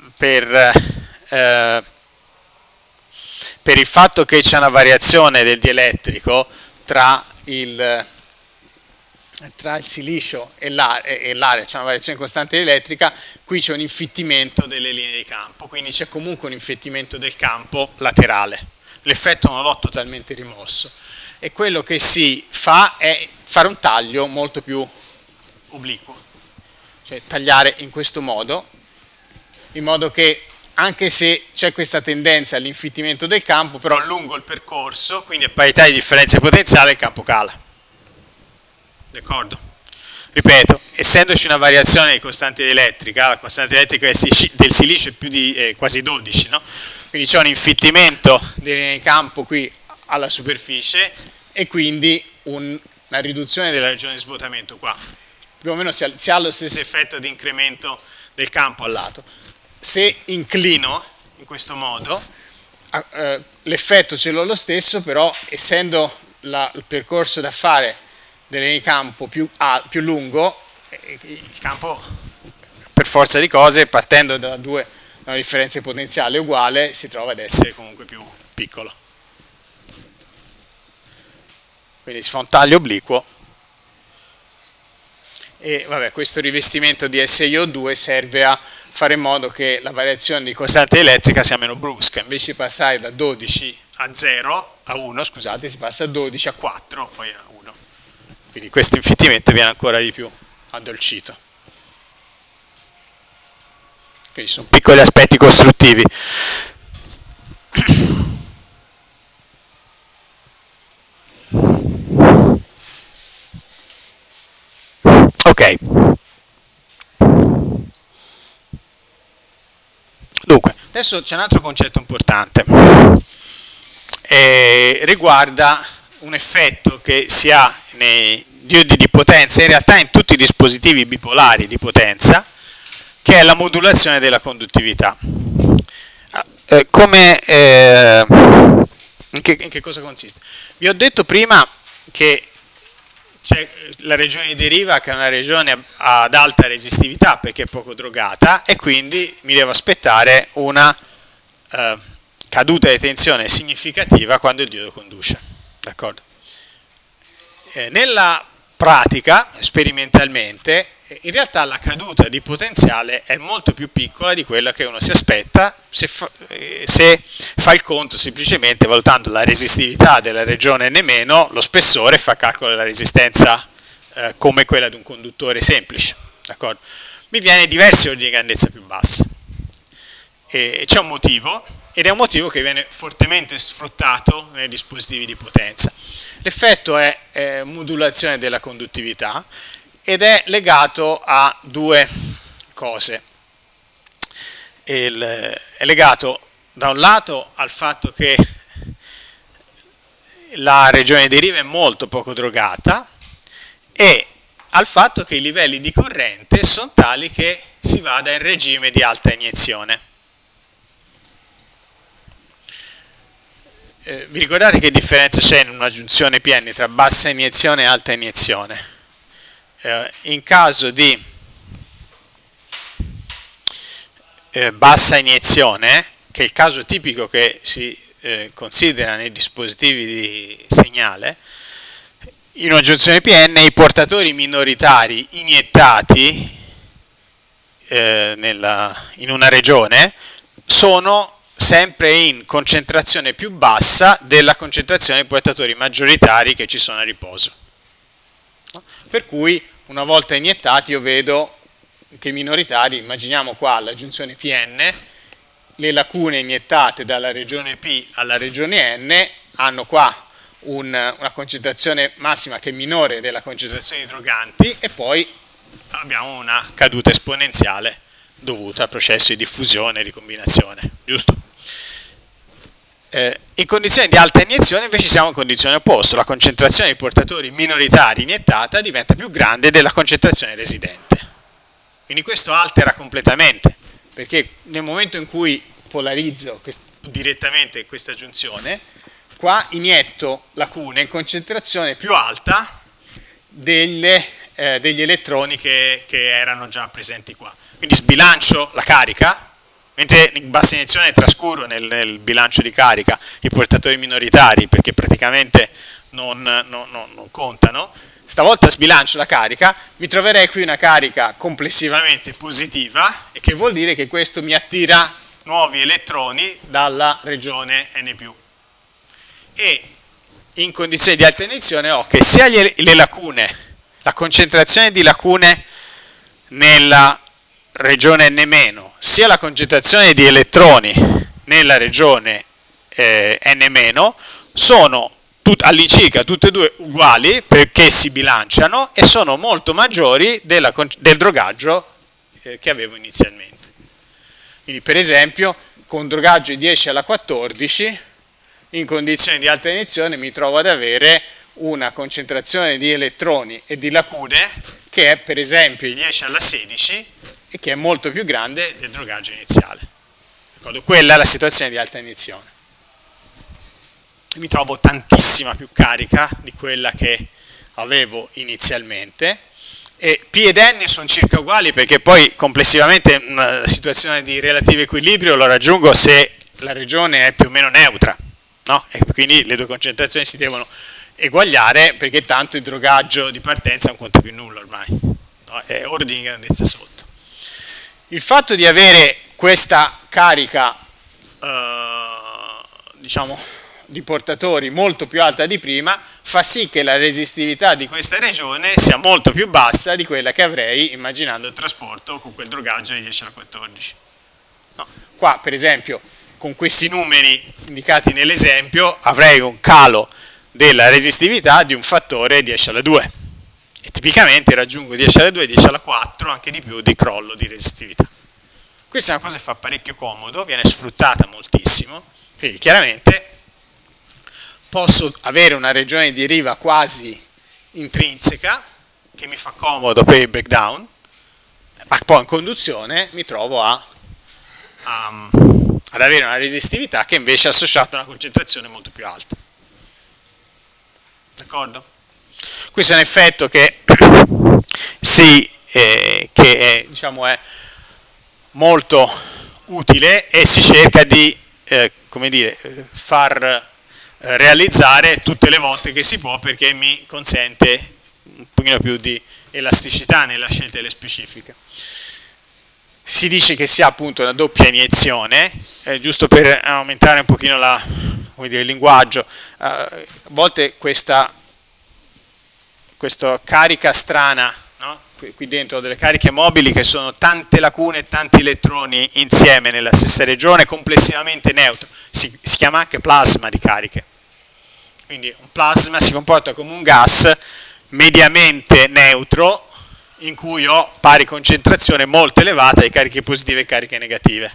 il fatto che c'è una variazione del dielettrico tra il silicio e l'area, c'è una variazione costante elettrica, qui c'è un infittimento delle linee di campo, quindi c'è comunque un infittimento del campo laterale. L'effetto non l'ho totalmente rimosso e quello che si fa è fare un taglio molto più obliquo, cioè tagliare in questo modo, in modo che anche se c'è questa tendenza all'infittimento del campo, però lungo il percorso, quindi a parità di differenza potenziale, il campo cala. D'accordo? Ripeto, essendoci una variazione di costante elettrica, la costante elettrica del silicio è più di quasi 12, no? Quindi c'è un infittimento delle linee di campo qui alla superficie e quindi una riduzione della regione di svuotamento qua. Più o meno si ha lo stesso effetto di incremento del campo al lato. Se inclino in questo modo, l'effetto ce l'ho lo stesso, però essendo il percorso da fare delle linee di campo più lungo, il campo per forza di cose, partendo da una differenza di potenziale uguale, si trova ad essere comunque più piccolo. Quindi si fa un taglio obliquo e vabbè, questo rivestimento di SiO2 serve a fare in modo che la variazione di costante elettrica sia meno brusca, invece di passare da 12 a 0, a 1, scusate, si passa da 12 a 4, poi a 1. Quindi questo infittimento viene ancora di più addolcito. Quindi sono piccoli aspetti costruttivi. Ok. Dunque, adesso c'è un altro concetto importante. Riguarda un effetto che si ha nei diodi di potenza, in realtà in tutti i dispositivi bipolari di potenza, che è la modulazione della conduttività. In che cosa consiste? Vi ho detto prima che c'è la regione di deriva che è una regione ad alta resistività perché è poco drogata e quindi mi devo aspettare una caduta di tensione significativa quando il diodo conduce. D'accordo? Nella pratica, sperimentalmente, in realtà la caduta di potenziale è molto più piccola di quella che uno si aspetta se fa il conto semplicemente valutando la resistività della regione N-, lo spessore, fa calcolo della resistenza come quella di un conduttore semplice. D'accordo? Mi viene diversi ordini di grandezza più bassi. C'è un motivo, ed è un motivo che viene fortemente sfruttato nei dispositivi di potenza. L'effetto è modulazione della conduttività ed è legato a due cose. È legato da un lato al fatto che la regione di deriva è molto poco drogata e al fatto che i livelli di corrente sono tali che si vada in regime di alta iniezione. Vi ricordate che differenza c'è in una giunzione PN tra bassa iniezione e alta iniezione? In caso di bassa iniezione, che è il caso tipico che si considera nei dispositivi di segnale, in una giunzione PN i portatori minoritari iniettati in una regione sono sempre in concentrazione più bassa della concentrazione dei portatori maggioritari che ci sono a riposo. Per cui una volta iniettati io vedo che i minoritari, immaginiamo qua la giunzione PN, le lacune iniettate dalla regione P alla regione N hanno qua una concentrazione massima che è minore della concentrazione di droganti e poi abbiamo una caduta esponenziale dovuta al processo di diffusione e ricombinazione, giusto? In condizioni di alta iniezione invece siamo in condizione opposta, la concentrazione di portatori minoritari iniettata diventa più grande della concentrazione residente. Quindi questo altera completamente, perché nel momento in cui polarizzo direttamente questa giunzione, qua inietto lacune in concentrazione più alta degli elettroni che erano già presenti qua. Quindi sbilancio la carica, mentre in bassa iniezione trascuro nel bilancio di carica i portatori minoritari perché praticamente non contano. Stavolta sbilancio la carica, mi troverei qui una carica complessivamente positiva e che vuol dire che questo mi attira nuovi elettroni dalla regione N+. E in condizioni di alta iniezione ho che sia le lacune, la concentrazione di lacune nella regione N-, sia la concentrazione di elettroni nella regione N- sono all'incirca tutte e due uguali perché si bilanciano e sono molto maggiori del drogaggio che avevo inizialmente. Quindi per esempio con drogaggio 10 alla 14 in condizioni di alta iniezione mi trovo ad avere una concentrazione di elettroni e di lacune che è per esempio 10 alla 16 e che è molto più grande del drogaggio iniziale. Quella è la situazione di alta iniezione. Mi trovo tantissima più carica di quella che avevo inizialmente e P ed N sono circa uguali perché poi complessivamente una situazione di relativo equilibrio lo raggiungo se la regione è più o meno neutra, no? E quindi le due concentrazioni si devono eguagliare perché tanto il drogaggio di partenza non conta più nulla ormai, no? È ordine di grandezza sotto. Il fatto di avere questa carica diciamo di portatori molto più alta di prima fa sì che la resistività di questa regione sia molto più bassa di quella che avrei immaginando il trasporto con quel drogaggio di 10 alla 14. No. Qua per esempio con questi numeri indicati nell'esempio avrei un calo della resistività di un fattore 10 alla 2 e tipicamente raggiungo 10 alla 2, 10 alla 4, anche di più di crollo di resistività. Questa è una cosa che fa parecchio comodo, viene sfruttata moltissimo, quindi chiaramente posso avere una regione di riva quasi intrinseca che mi fa comodo per il breakdown, ma poi in conduzione mi trovo ad avere una resistività che invece è associata a una concentrazione molto più alta. D'accordo? Questo è un effetto che, diciamo, è molto utile e si cerca di come dire, far realizzare tutte le volte che si può perché mi consente un pochino più di elasticità nella scelta delle specifiche. Si dice che sia appunto una doppia iniezione, giusto per aumentare un pochino il linguaggio, a volte questa carica strana, no? Qui dentro delle cariche mobili che sono tante lacune e tanti elettroni insieme nella stessa regione, complessivamente neutro, si chiama anche plasma di cariche. Quindi un plasma si comporta come un gas mediamente neutro in cui ho pari concentrazione molto elevata di cariche positive e cariche negative.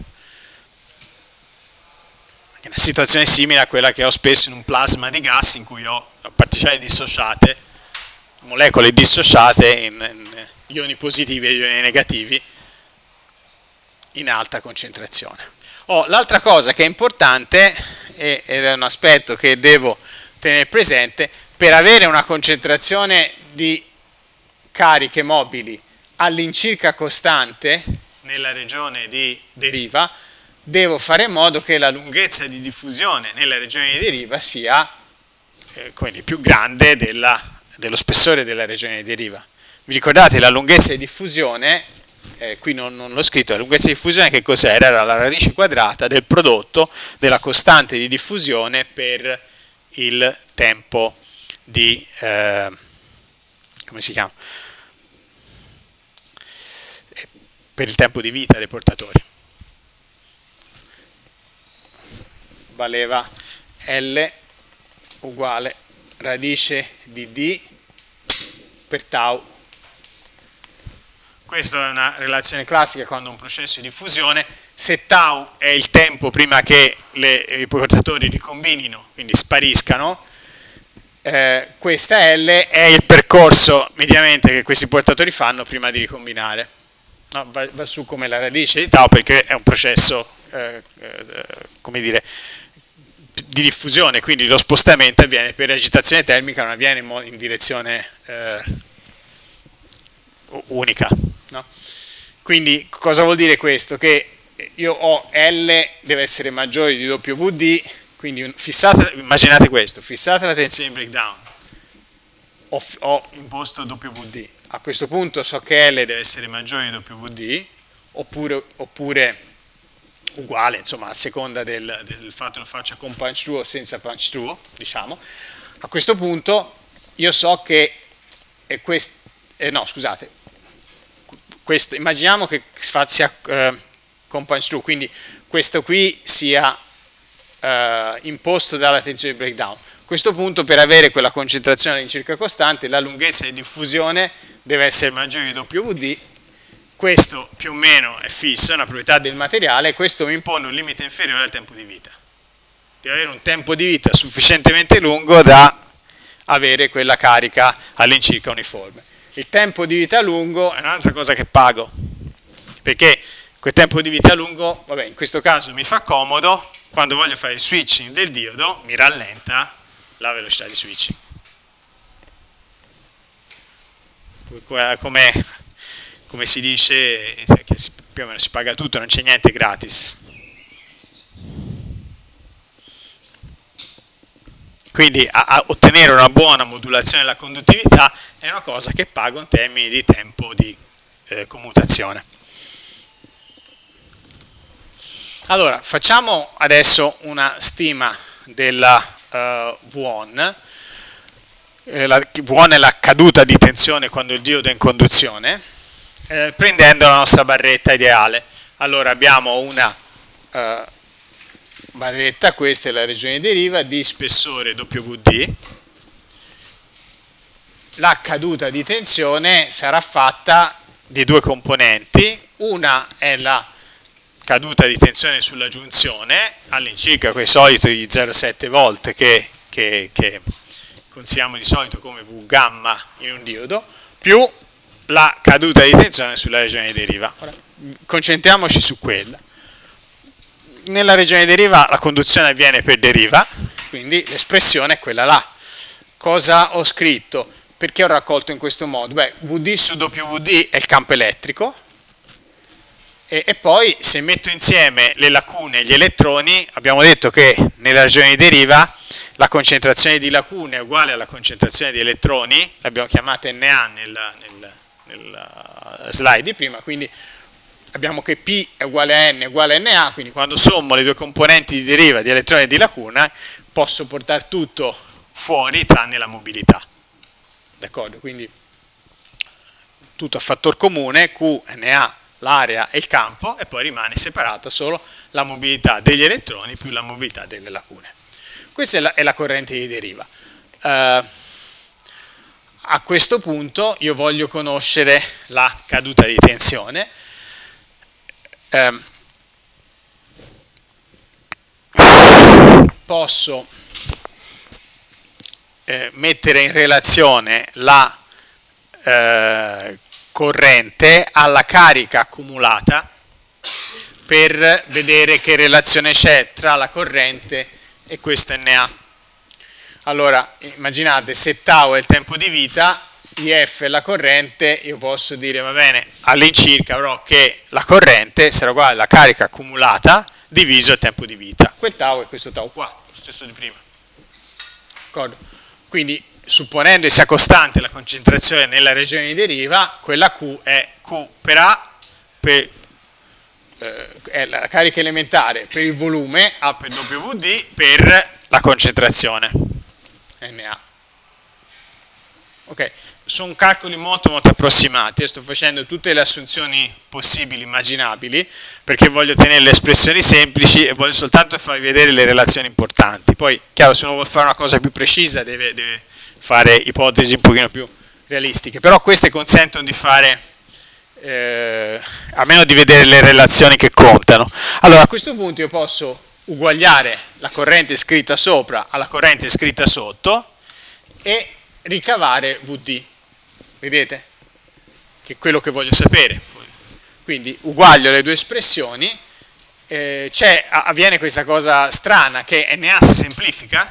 È una situazione simile a quella che ho spesso in un plasma di gas in cui ho particelle dissociate, molecole dissociate in ioni positivi e ioni negativi in alta concentrazione. L'altra cosa che è importante, ed è un aspetto che devo tenere presente, per avere una concentrazione di cariche mobili all'incirca costante nella regione di deriva, devo fare in modo che la lunghezza di diffusione nella regione di deriva sia quindi più grande dello spessore della regione di deriva. Vi ricordate la lunghezza di diffusione? Qui non l'ho scritto, la lunghezza di diffusione che cos'era? Era la radice quadrata del prodotto della costante di diffusione per il tempo di, come si chiama? Per il tempo di vita dei portatori. Valeva L uguale radice di D per tau. Questa è una relazione classica quando un processo di diffusione, se tau è il tempo prima che i portatori ricombinino, quindi spariscano, questa L è il percorso mediamente che questi portatori fanno prima di ricombinare. No, va su come la radice di tau perché è un processo, come dire, di diffusione, quindi lo spostamento avviene per agitazione termica, non avviene in direzione unica. No? Quindi cosa vuol dire questo? Che io ho L deve essere maggiore di WD, quindi immaginate questo, fissate la tensione di breakdown, ho imposto WD, a questo punto so che L deve essere maggiore di WD, oppure uguale, insomma, a seconda del fatto che lo faccia con punch through o senza punch through, diciamo. A questo punto io so che no, scusate, immaginiamo che sia con punch through, quindi questo qui sia imposto dalla tensione di breakdown. A questo punto, per avere quella concentrazione all'incirca costante, la lunghezza di diffusione deve essere maggiore di WD. Questo più o meno è fisso, è una proprietà del materiale, questo mi impone un limite inferiore al tempo di vita. Deve avere un tempo di vita sufficientemente lungo da avere quella carica all'incirca uniforme. Il tempo di vita lungo è un'altra cosa che pago, perché quel tempo di vita lungo, vabbè, in questo caso mi fa comodo, quando voglio fare il switching del diodo mi rallenta la velocità di switching. Come si dice, che più o meno si paga tutto, non c'è niente gratis. Quindi ottenere una buona modulazione della conduttività è una cosa che pago in termini di tempo di commutazione. Allora, facciamo adesso una stima della V1. La V1 è la caduta di tensione quando il diodo è in conduzione, prendendo la nostra barretta ideale. Allora abbiamo una barretta, questa è la regione di deriva, di spessore WD. La caduta di tensione sarà fatta di due componenti, una è la caduta di tensione sulla giunzione, all'incirca quei soliti 0,7 volt che consideriamo di solito come V gamma in un diodo, più la caduta di tensione sulla regione di deriva. Ora, concentriamoci su quella. Nella regione di deriva la conduzione avviene per deriva, quindi l'espressione è quella là. Cosa ho scritto? Perché ho raccolto in questo modo? Beh, Vd su WD è il campo elettrico, e poi se metto insieme le lacune e gli elettroni, abbiamo detto che nella regione di deriva la concentrazione di lacune è uguale alla concentrazione di elettroni, l'abbiamo chiamata Na nella slide di prima, quindi abbiamo che P è uguale a N è uguale a Na, quindi quando sommo le due componenti di deriva di elettroni e di lacuna posso portare tutto fuori tranne la mobilità. D'accordo? Quindi tutto a fattor comune, Q, Na, l'area e il campo, e poi rimane separata solo la mobilità degli elettroni più la mobilità delle lacune. Questa è la corrente di deriva. A questo punto io voglio conoscere la caduta di tensione. Posso mettere in relazione la corrente alla carica accumulata per vedere che relazione c'è tra la corrente e questo Na. Allora, immaginate, se tau è il tempo di vita, IF è la corrente, io posso dire, va bene, all'incirca avrò che la corrente sarà uguale alla carica accumulata diviso il tempo di vita. Quel tau è questo tau qua, lo stesso di prima. D'accordo? Quindi, supponendo sia costante la concentrazione nella regione di deriva, quella Q è Q per A, è la carica elementare per il volume, A per WD, per la concentrazione, Na. Ok, sono calcoli molto approssimati, io sto facendo tutte le assunzioni possibili, immaginabili, perché voglio tenere le espressioni semplici e voglio soltanto farvi vedere le relazioni importanti. Poi, chiaro, se uno vuole fare una cosa più precisa deve fare ipotesi un pochino più realistiche, però queste consentono di fare, almeno di vedere le relazioni che contano. Allora, a questo punto io posso uguagliare la corrente scritta sopra alla corrente scritta sotto e ricavare VD, vedete? Che è quello che voglio sapere. Quindi uguaglio le due espressioni, avviene questa cosa strana che Na si semplifica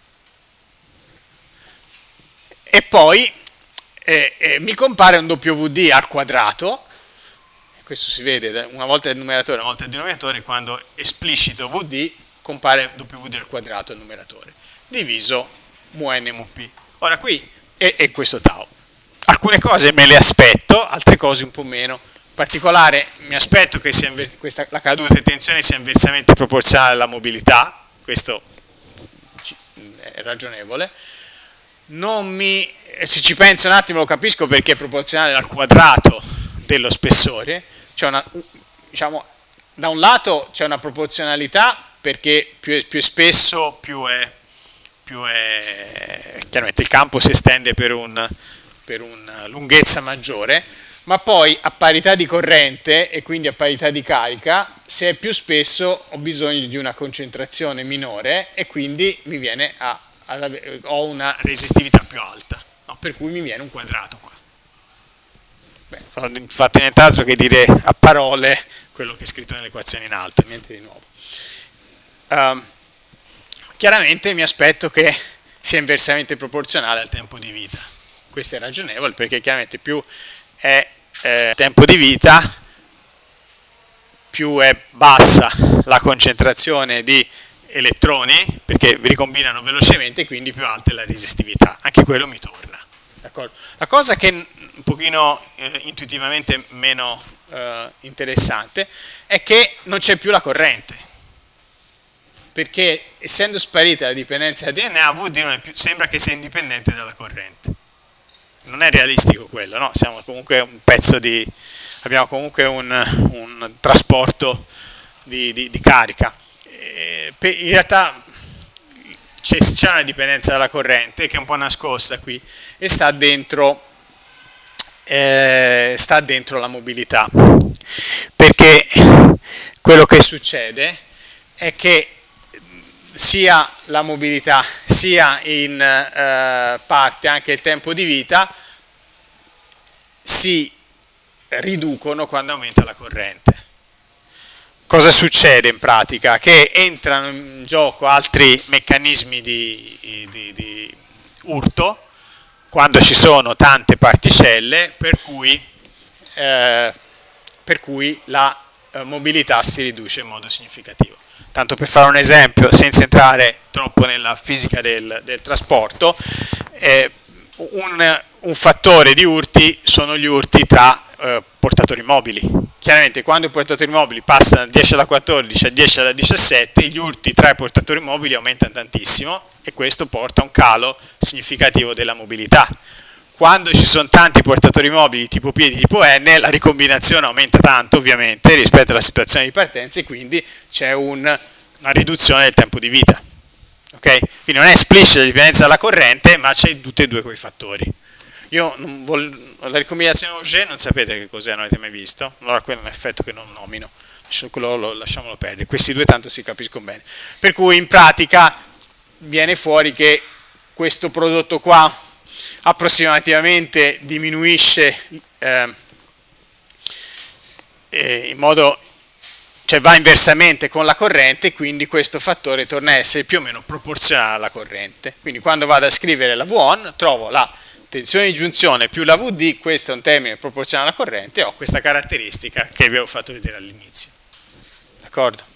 e poi mi compare un WD al quadrato, questo si vede una volta nel numeratore, una volta nel denominatore, quando esplicito VD compare WD al quadrato al numeratore, diviso mu n mu p. Ora qui è questo tau. Alcune cose me le aspetto, altre cose un po' meno. In particolare mi aspetto che la caduta di tensione sia inversamente proporzionale alla mobilità, questo è ragionevole. Se ci penso un attimo lo capisco perché è proporzionale al quadrato dello spessore. Diciamo, da un lato c'è una proporzionalità perché più è spesso più è chiaramente il campo si estende per una lunghezza maggiore, ma poi a parità di corrente e quindi a parità di carica, se è più spesso ho bisogno di una concentrazione minore e quindi mi viene ho una resistività più alta, no? Per cui mi viene un quadrato qua. Infatti nient'altro che dire a parole quello che è scritto nell'equazione in alto, niente di nuovo. Chiaramente mi aspetto che sia inversamente proporzionale al tempo di vita. Questo è ragionevole perché chiaramente più è tempo di vita, più è bassa la concentrazione di elettroni, perché vi ricombinano velocemente, e quindi più alta è la resistività. Anche quello mi torna. La cosa che un pochino intuitivamente meno interessante è che non c'è più la corrente. Perché essendo sparita la dipendenza da DNA, VD sembra che sia indipendente dalla corrente. Non è realistico quello, no? Siamo comunque un pezzo abbiamo comunque un trasporto di carica. In realtà c'è una dipendenza dalla corrente che è un po' nascosta qui e sta dentro la mobilità. Perché quello che succede è che sia la mobilità sia in parte anche il tempo di vita si riducono quando aumenta la corrente. Cosa succede in pratica? Che entrano in gioco altri meccanismi di urto quando ci sono tante particelle, per cui la mobilità si riduce in modo significativo. Tanto per fare un esempio, senza entrare troppo nella fisica del trasporto, un fattore di urti sono gli urti tra portatori mobili. Chiaramente quando i portatori mobili passano da 10 alla 14 a 10 alla 17, gli urti tra i portatori mobili aumentano tantissimo e questo porta a un calo significativo della mobilità. Quando ci sono tanti portatori mobili tipo P e di tipo N, la ricombinazione aumenta tanto ovviamente rispetto alla situazione di partenza e quindi c'è una riduzione del tempo di vita. Okay? Quindi non è esplicita la dipendenza dalla corrente, ma c'è tutti e due quei fattori. La ricombinazione Auger non sapete che cos'è, non avete mai visto? Allora quello è un effetto che non nomino, lasciamolo perdere, questi due tanto si capiscono bene. Per cui in pratica viene fuori che questo prodotto qua approssimativamente diminuisce in modo, cioè va inversamente con la corrente, quindi questo fattore torna a essere più o meno proporzionale alla corrente. Quindi quando vado a scrivere la V1 trovo la tensione di giunzione più la VD, questo è un termine proporzionale alla corrente, ho questa caratteristica che vi avevo fatto vedere all'inizio. D'accordo?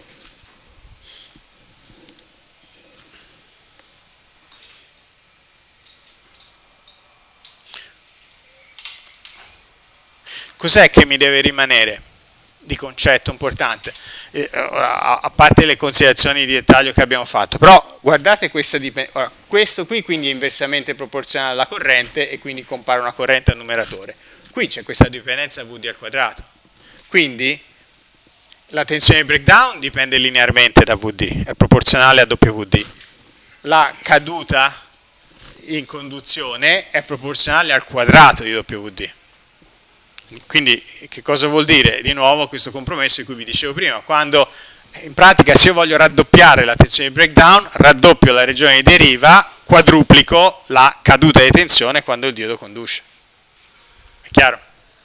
Cos'è che mi deve rimanere di concetto importante? A parte le considerazioni di dettaglio che abbiamo fatto, però guardate questa dipendenza. Questo qui quindi è inversamente proporzionale alla corrente e quindi compare una corrente al numeratore. Qui c'è questa dipendenza VD al quadrato. Quindi la tensione di breakdown dipende linearmente da VD, è proporzionale a WD. La caduta in conduzione è proporzionale al quadrato di WD. Quindi che cosa vuol dire? Di nuovo questo compromesso di cui vi dicevo prima, quando in pratica se io voglio raddoppiare la tensione di breakdown, raddoppio la regione di deriva, quadruplico la caduta di tensione quando il diodo conduce. È chiaro?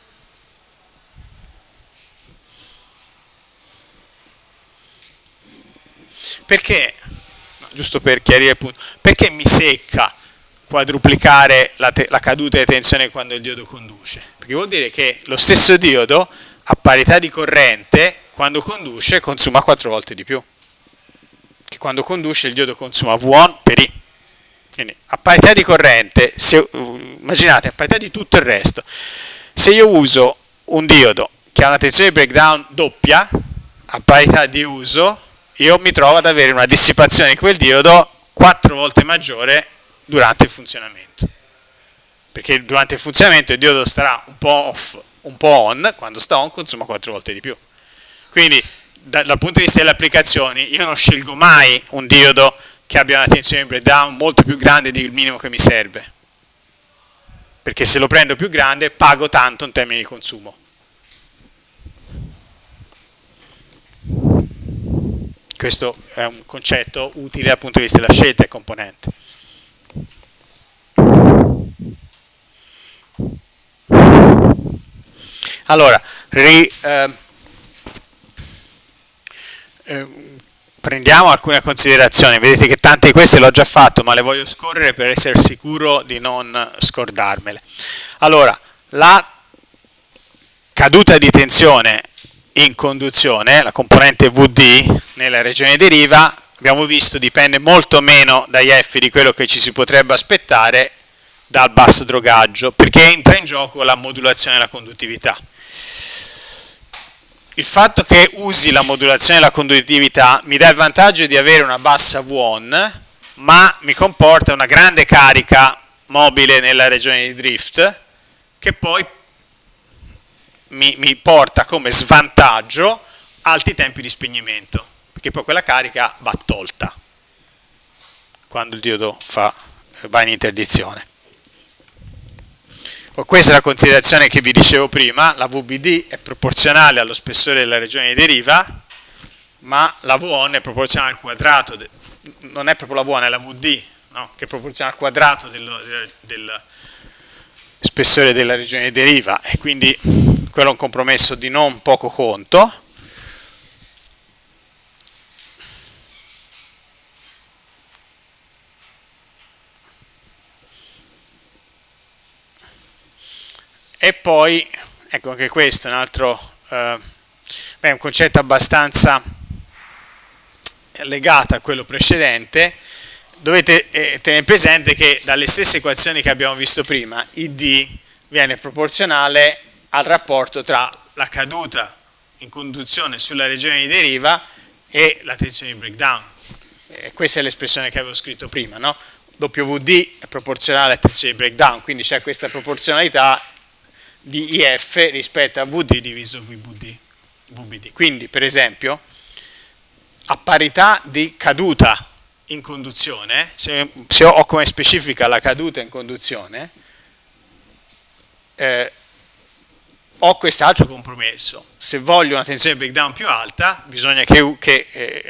Perché, giusto per chiarire il punto, perché mi secca quadruplicare la caduta di tensione quando il diodo conduce? Perché vuol dire che lo stesso diodo a parità di corrente quando conduce consuma 4 volte di più, che quando conduce il diodo consuma V1 per I. Quindi a parità di corrente, immaginate a parità di tutto il resto, se io uso un diodo che ha una tensione di breakdown doppia, a parità di uso io mi trovo ad avere una dissipazione di quel diodo 4 volte maggiore durante il funzionamento, perché durante il funzionamento il diodo starà un po' off, un po' on, quando sta on consuma 4 volte di più. Quindi dal punto di vista delle applicazioni io non scelgo mai un diodo che abbia una tensione di breakdown molto più grande del minimo che mi serve, perché se lo prendo più grande pago tanto in termini di consumo. Questo è un concetto utile dal punto di vista della scelta del componente. Allora, prendiamo alcune considerazioni. Vedete che tante di queste l'ho già fatto, ma le voglio scorrere per essere sicuro di non scordarmele. Allora, la caduta di tensione in conduzione, la componente VD nella regione di deriva, abbiamo visto, dipende molto meno dagli F di quello che ci si potrebbe aspettare dal basso drogaggio, perché entra in gioco la modulazione della conduttività. Il fatto che usi la modulazione della conduttività mi dà il vantaggio di avere una bassa V1, ma mi comporta una grande carica mobile nella regione di drift, che poi mi porta come svantaggio alti tempi di spegnimento, perché poi quella carica va tolta quando il diodo va in interdizione. Questa è la considerazione che vi dicevo prima, la VBD è proporzionale allo spessore della regione di deriva, ma la V1 è proporzionale al quadrato, non è proprio la V1, è la VD, no? Che è proporzionale al quadrato del spessore della regione di deriva, e quindi quello è un compromesso di non poco conto. E poi, ecco, anche questo è un altro, è un concetto abbastanza legato a quello precedente. Dovete tenere presente che dalle stesse equazioni che abbiamo visto prima, ID viene proporzionale al rapporto tra la caduta in conduzione sulla regione di deriva e la tensione di breakdown. Questa è l'espressione che avevo scritto prima, no? WD è proporzionale alla tensione di breakdown, quindi c'è questa proporzionalità di IF rispetto a VD diviso VBD. Quindi, per esempio, a parità di caduta in conduzione, se ho come specifica la caduta in conduzione, ho quest'altro compromesso. Se voglio una tensione di breakdown più alta, bisogna che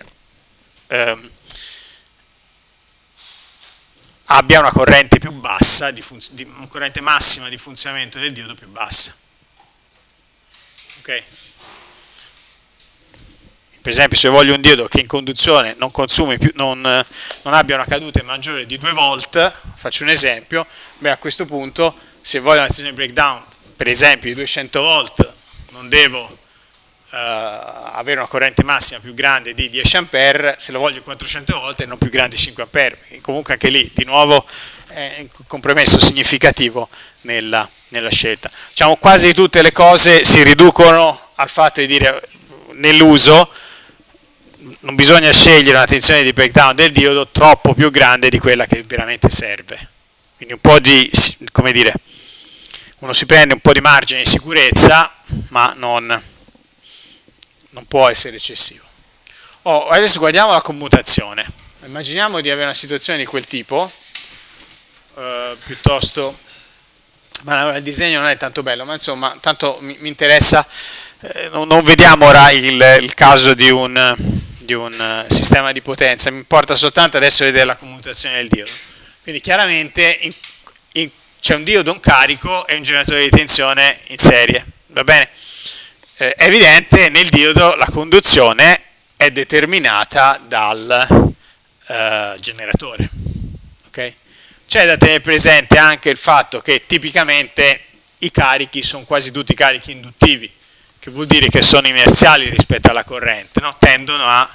abbia una corrente più bassa, una corrente massima di funzionamento del diodo più bassa. Ok? Per esempio, se voglio un diodo che in conduzione non consumi più, non abbia una caduta maggiore di 2 volt, faccio un esempio, beh, a questo punto, se voglio una tensione breakdown, per esempio di 200 volt, non devo avere una corrente massima più grande di 10 ampere, se lo voglio 400 volt e non più grande di 5 ampere. E comunque anche lì, di nuovo, è un compromesso significativo nella scelta. Diciamo, quasi tutte le cose si riducono al fatto di dire, nell'uso, non bisogna scegliere una tensione di breakdown del diodo troppo più grande di quella che veramente serve. Quindi un po' di, come dire, uno si prende un po' di margine di sicurezza, ma non può essere eccessivo. Adesso guardiamo la commutazione. Immaginiamo di avere una situazione di quel tipo, piuttosto, ma il disegno non è tanto bello, ma insomma, tanto mi interessa, non vediamo ora il caso di un sistema di potenza, mi importa soltanto adesso vedere la commutazione del diodo. Quindi chiaramente c'è un diodo, un carico e un generatore di tensione in serie, va bene? È evidente, nel diodo la conduzione è determinata dal generatore. Okay? C'è da tenere presente anche il fatto che tipicamente i carichi sono quasi tutti carichi induttivi, che vuol dire che sono inerziali rispetto alla corrente, no? Tendono a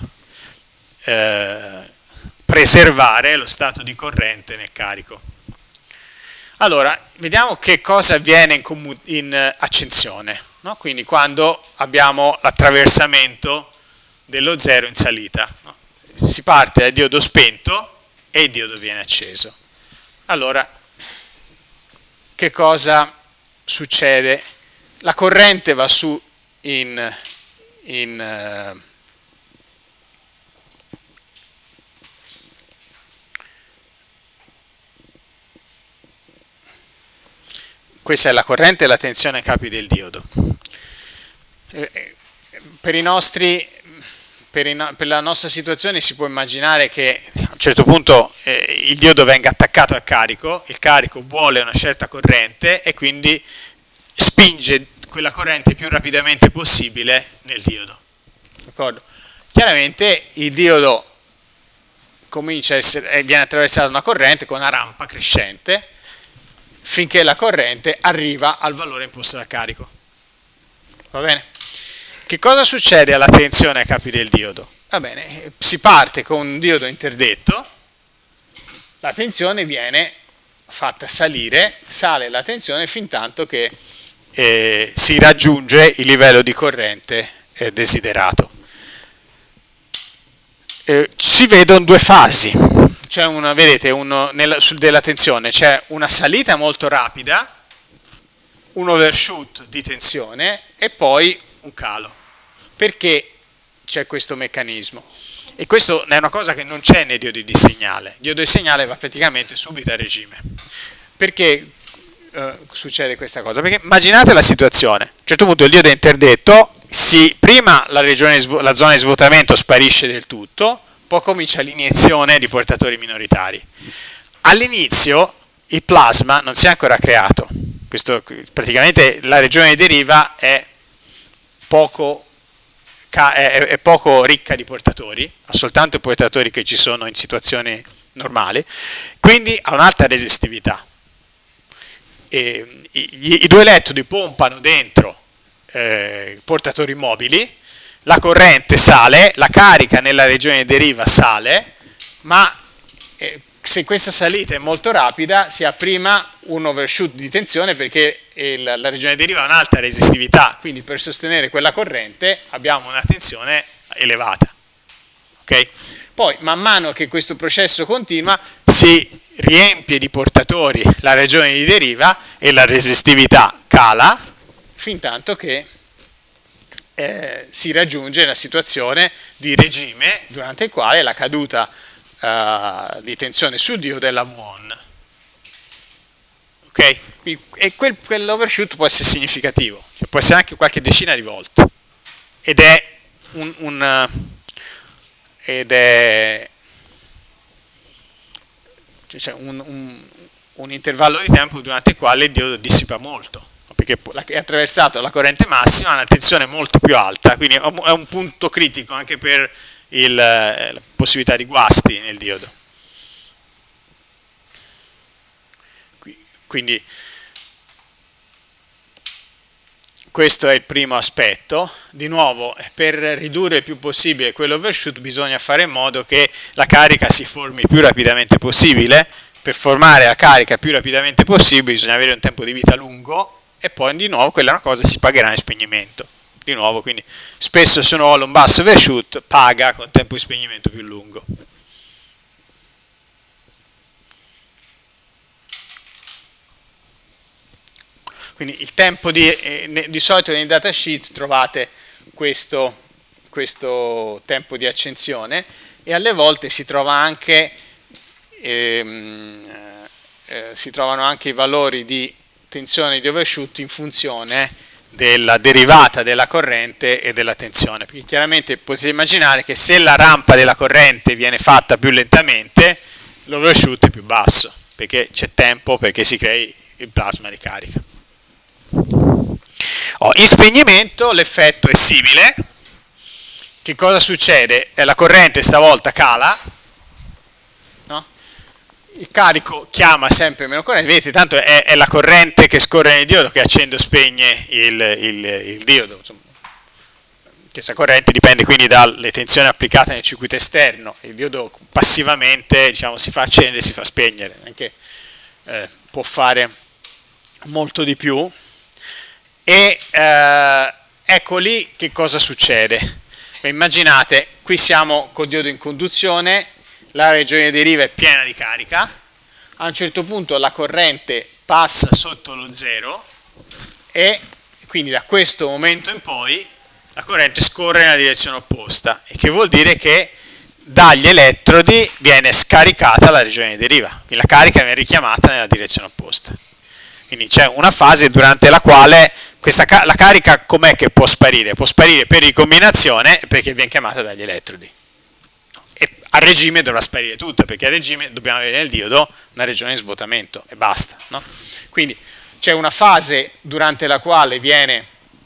preservare lo stato di corrente nel carico. Allora, vediamo che cosa avviene in accensione, no? Quindi quando abbiamo l'attraversamento dello zero in salita, no? Si parte dal diodo spento e il diodo viene acceso. Allora, che cosa succede? La corrente va su questa è la corrente e la tensione capi del diodo. Per la nostra situazione si può immaginare che a un certo punto il diodo venga attaccato al carico, il carico vuole una certa corrente e quindi spinge quella corrente più rapidamente possibile nel diodo. D'accordo? Chiaramente il diodo viene attraversato da una corrente con una rampa crescente finché la corrente arriva al valore imposto dal carico. Va bene? Che cosa succede alla tensione ai capi del diodo? Va bene, si parte con un diodo interdetto, la tensione viene fatta salire, sale la tensione fin tanto che si raggiunge il livello di corrente desiderato. Si vedono due fasi, c'è vedete, della tensione c'è una salita molto rapida, un overshoot di tensione e poi un calo. Perché c'è questo meccanismo? E questo è una cosa che non c'è nei diodi di segnale. Il diodo di segnale va praticamente subito a regime. Perché succede questa cosa? Perché immaginate la situazione, a un certo punto il diodo è interdetto, prima la zona di svuotamento sparisce del tutto, poi comincia l'iniezione di portatori minoritari. All'inizio il plasma non si è ancora creato, praticamente la regione di deriva è poco ricca di portatori, ha soltanto i portatori che ci sono in situazioni normali, quindi ha un'alta resistività. I due elettrodi pompano dentro portatori mobili, la corrente sale, la carica nella regione di deriva sale, ma se questa salita è molto rapida si ha prima un overshoot di tensione perché la regione di deriva ha un'alta resistività, quindi per sostenere quella corrente abbiamo una tensione elevata. Okay? Poi man mano che questo processo continua si riempie di portatori la regione di deriva e la resistività cala fin tanto che si raggiunge la situazione di regime durante il quale la caduta di tensione sul diodo è la V1. Okay? E quell'overshoot può essere significativo, cioè può essere anche qualche decina di volte ed è un intervallo di tempo durante il quale il diodo dissipa molto. perché è attraversato dalla corrente massima a una tensione molto più alta, quindi è un punto critico anche per la possibilità di guasti nel diodo. Quindi questo è il primo aspetto. Di nuovo, per ridurre il più possibile quell'overshoot bisogna fare in modo che la carica si formi il più rapidamente possibile. Per formare la carica il più rapidamente possibile bisogna avere un tempo di vita lungo e poi di nuovo quella è una cosa che si pagherà in spegnimento. Di nuovo, quindi spesso se uno vuole un basso overshoot paga con tempo di spegnimento più lungo. Quindi il tempo di solito nei datasheet trovate questo tempo di accensione e alle volte si trova anche si trovano anche i valori di tensione di overshoot in funzione della derivata della corrente e della tensione, perché chiaramente potete immaginare che se la rampa della corrente viene fatta più lentamente l'overshoot è più basso perché c'è tempo perché si crei il plasma di carica. In spegnimento l'effetto è simile. Che cosa succede? La corrente stavolta cala, no? Il carico chiama sempre meno corrente, vedete tanto è la corrente che scorre nel diodo che accende o spegne il diodo. Insomma, questa corrente dipende quindi dalle tensioni applicate nel circuito esterno. Il diodo passivamente, diciamo, si fa accendere e si fa spegnere, anche può fare molto di più. E ecco lì che cosa succede. Immaginate, qui siamo col diodo in conduzione, la regione di riva è piena di carica, a un certo punto la corrente passa sotto lo zero e quindi da questo momento in poi la corrente scorre nella direzione opposta, e che vuol dire che dagli elettrodi viene scaricata la regione di riva, quindi la carica viene richiamata nella direzione opposta. Quindi c'è una fase durante la quale la carica com'è che può sparire? Può sparire per ricombinazione perché viene chiamata dagli elettrodi. E a regime dovrà sparire tutta, perché a regime dobbiamo avere nel diodo una regione di svuotamento e basta. No? Quindi c'è una fase durante la quale viene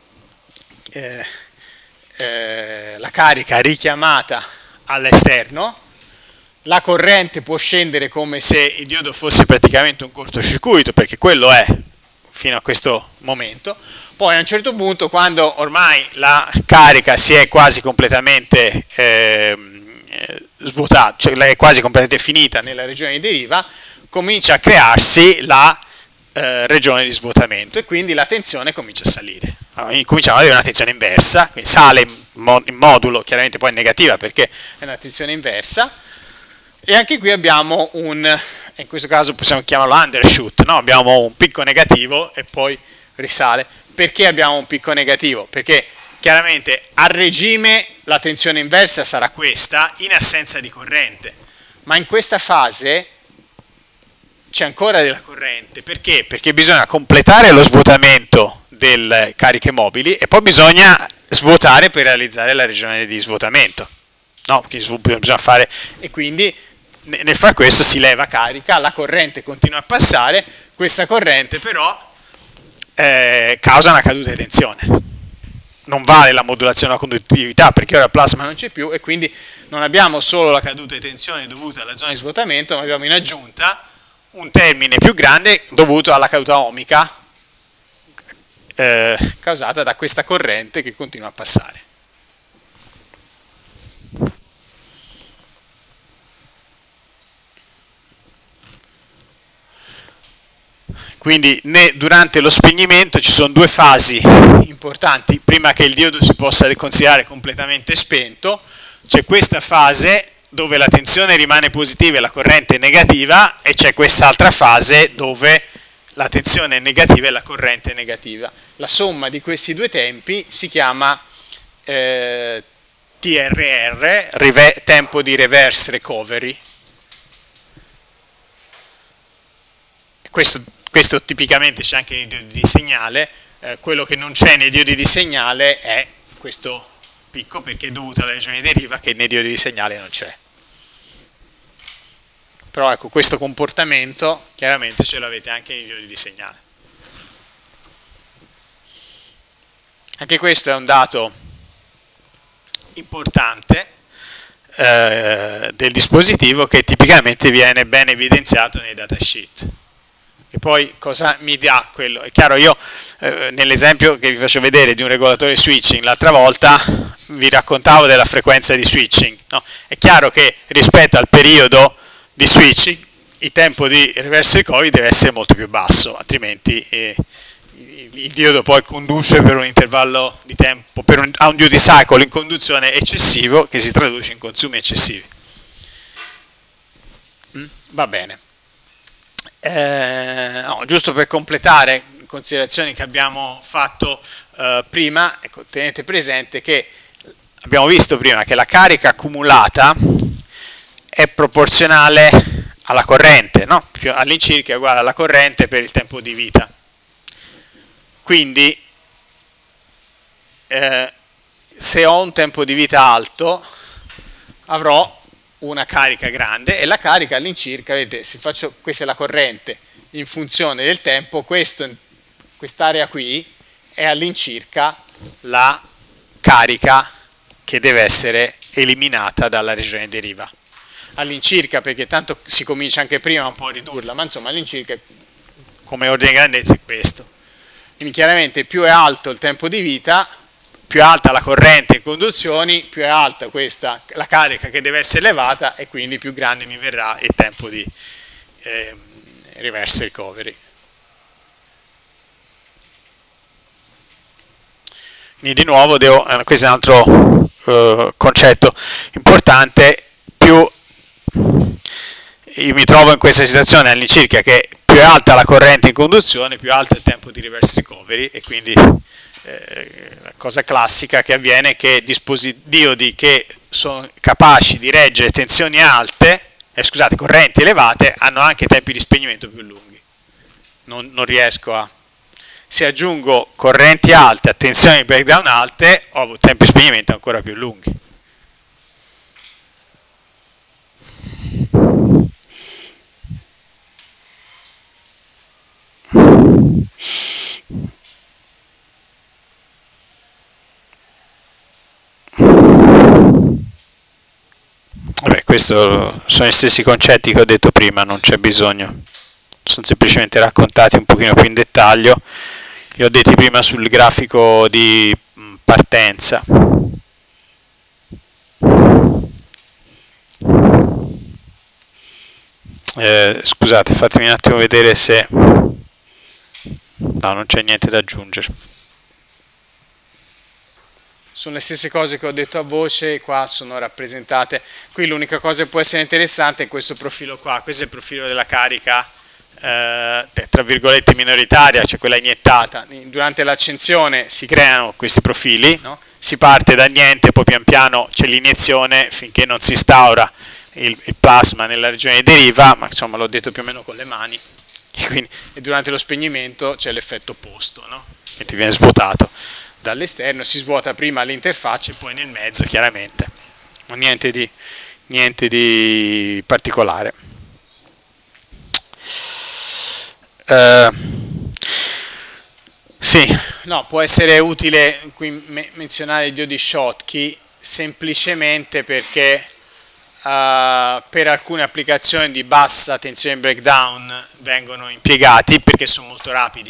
la carica richiamata all'esterno, la corrente può scendere come se il diodo fosse praticamente un cortocircuito, perché quello è fino a questo momento. Poi a un certo punto, quando ormai la carica si è quasi completamente svuotata, cioè è quasi completamente finita nella regione di deriva, comincia a crearsi la regione di svuotamento e quindi la tensione comincia a salire. Allora, cominciamo ad avere una tensione inversa, quindi sale in modulo, chiaramente poi negativa perché è una tensione inversa, e anche qui abbiamo in questo caso possiamo chiamarlo undershoot, no? Abbiamo un picco negativo e poi risale. Perché abbiamo un picco negativo? Perché chiaramente a regime la tensione inversa sarà questa in assenza di corrente, ma in questa fase c'è ancora della corrente. Perché? Perché bisogna completare lo svuotamento delle cariche mobili e poi bisogna svuotare per realizzare la regione di svuotamento. No? Bisogna fare, e quindi nel far questo si leva carica, la corrente continua a passare, questa corrente però causa una caduta di tensione. Non vale la modulazione della conduttività perché ora il plasma non c'è più e quindi non abbiamo solo la caduta di tensione dovuta alla zona di svuotamento, ma abbiamo in aggiunta un termine più grande dovuto alla caduta ohmica causata da questa corrente che continua a passare. Quindi durante lo spegnimento ci sono due fasi importanti. Prima che il diodo si possa considerare completamente spento, c'è questa fase dove la tensione rimane positiva e la corrente è negativa, e c'è quest'altra fase dove la tensione è negativa e la corrente è negativa. La somma di questi due tempi si chiama TRR, tempo di reverse recovery. Questo tipicamente c'è anche nei diodi di segnale, quello che non c'è nei diodi di segnale è questo picco perché è dovuto alla regione di deriva che nei diodi di segnale non c'è. Però ecco, questo comportamento chiaramente ce l'avete anche nei diodi di segnale. Anche questo è un dato importante del dispositivo che tipicamente viene ben evidenziato nei datasheet. E poi cosa mi dà quello? È chiaro, io nell'esempio che vi faccio vedere di un regolatore switching l'altra volta vi raccontavo della frequenza di switching, no? È chiaro che rispetto al periodo di switching il tempo di reverse recovery deve essere molto più basso, altrimenti il diodo poi conduce per un intervallo di tempo, ha un duty cycle in conduzione eccessivo che si traduce in consumi eccessivi. Va bene. No, giusto per completare considerazioni che abbiamo fatto prima, ecco, tenete presente che abbiamo visto prima che la carica accumulata è proporzionale alla corrente, no? All'incirca è uguale alla corrente per il tempo di vita. Quindi se ho un tempo di vita alto avrò una carica grande e la carica all'incirca, vedete, se faccio, questa è la corrente in funzione del tempo, quest'area qui è all'incirca la carica che deve essere eliminata dalla regione deriva. All'incirca, perché tanto si comincia anche prima un po' a ridurla, ma insomma all'incirca come ordine di grandezza è questo. Quindi chiaramente più è alto il tempo di vita, più è alta la corrente in conduzioni, più è alta questa, la carica che deve essere elevata e quindi più grande mi verrà il tempo di reverse recovery. Quindi di nuovo questo è un altro concetto importante, più io mi trovo in questa situazione all'incirca che più è alta la corrente in conduzione, più alto è il tempo di reverse recovery e quindi la cosa classica che avviene è che diodi che sono capaci di reggere tensioni alte, correnti elevate, hanno anche tempi di spegnimento più lunghi. Non riesco a... Se aggiungo correnti alte a tensioni di breakdown alte, ho tempi di spegnimento ancora più lunghi. Vabbè, questi sono gli stessi concetti che ho detto prima, non c'è bisogno, sono semplicemente raccontati un pochino più in dettaglio, li ho detti prima sul grafico di partenza. Scusate, fatemi un attimo vedere se... No, non c'è niente da aggiungere. Sono le stesse cose che ho detto a voce, qua sono rappresentate. Qui l'unica cosa che può essere interessante è questo profilo qua, questo è il profilo della carica, tra virgolette minoritaria, cioè quella iniettata. Durante l'accensione si creano questi profili, no? Si parte da niente, poi pian piano c'è l'iniezione finché non si instaura il plasma nella regione di deriva, ma insomma l'ho detto più o meno con le mani, e durante lo spegnimento c'è l'effetto opposto, no? Che ti viene svuotato dall'esterno, si svuota prima l'interfaccia e poi nel mezzo chiaramente, niente di particolare. Sì, no, può essere utile qui menzionare i diodi Schottky semplicemente perché per alcune applicazioni di bassa tensione breakdown vengono impiegati perché sono molto rapidi.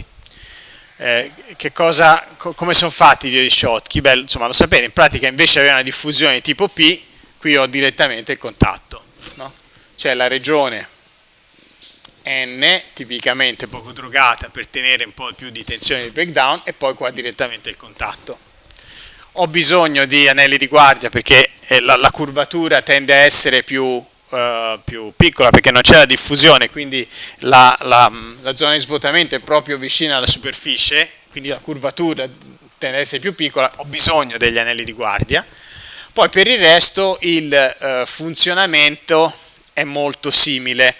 Come sono fatti i diodi Schottky? Beh, insomma, lo sapete, in pratica invece di avere una diffusione tipo P, qui ho direttamente il contatto, no? Cioè la regione N, tipicamente poco drogata per tenere un po' più di tensione di breakdown, e poi qua direttamente il contatto. Ho bisogno di anelli di guardia perché la curvatura tende a essere più piccola perché non c'è la diffusione, quindi la zona di svuotamento è proprio vicina alla superficie, quindi la curvatura tende ad essere più piccola, ho bisogno degli anelli di guardia. Poi per il resto il funzionamento è molto simile.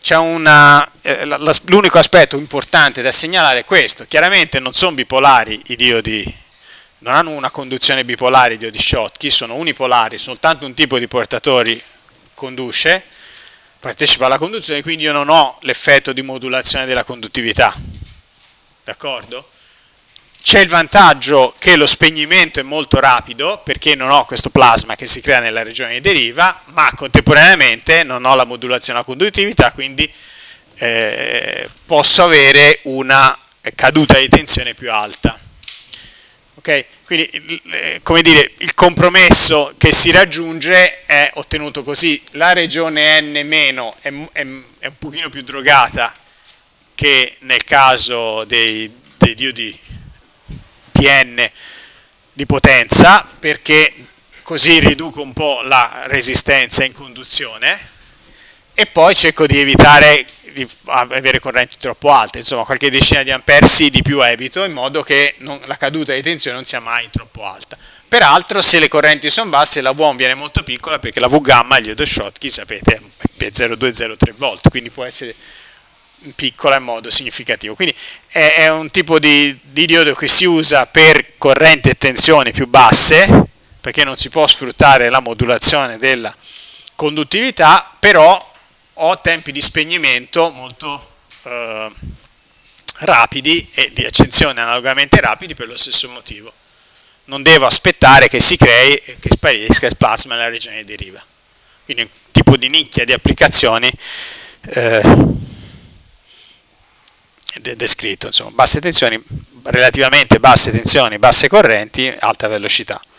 L'unico aspetto importante da segnalare è questo: chiaramente non sono bipolari i diodi, non hanno una conduzione bipolare i diodi Schottky, sono unipolari, soltanto un tipo di portatori conduce, partecipa alla conduzione, quindi io non ho l'effetto di modulazione della conduttività, d'accordo? C'è il vantaggio che lo spegnimento è molto rapido, perché non ho questo plasma che si crea nella regione di deriva, ma contemporaneamente non ho la modulazione alla conduttività, quindi posso avere una caduta di tensione più alta. Okay? Quindi, come dire, il compromesso che si raggiunge è ottenuto così. La regione N- è un pochino più drogata che nel caso dei diodi PN di potenza, perché così riduco un po' la resistenza in conduzione e poi cerco di evitare di avere correnti troppo alte, insomma qualche decina di ampersi di più evito, in modo che la caduta di tensione non sia mai troppo alta. Peraltro, se le correnti sono basse, la V viene molto piccola, perché la V gamma, il diodo Schottky, sapete, è 0,2-0,3 volt, quindi può essere piccola in modo significativo. Quindi è un tipo di diodo che si usa per correnti e tensioni più basse, perché non si può sfruttare la modulazione della conduttività, però ho tempi di spegnimento molto rapidi e di accensione analogamente rapidi per lo stesso motivo. Non devo aspettare che si crei e che sparisca il plasma nella regione di deriva. Quindi un tipo di nicchia di applicazioni descritto, insomma, basse tensioni, relativamente basse tensioni, basse correnti, alta velocità.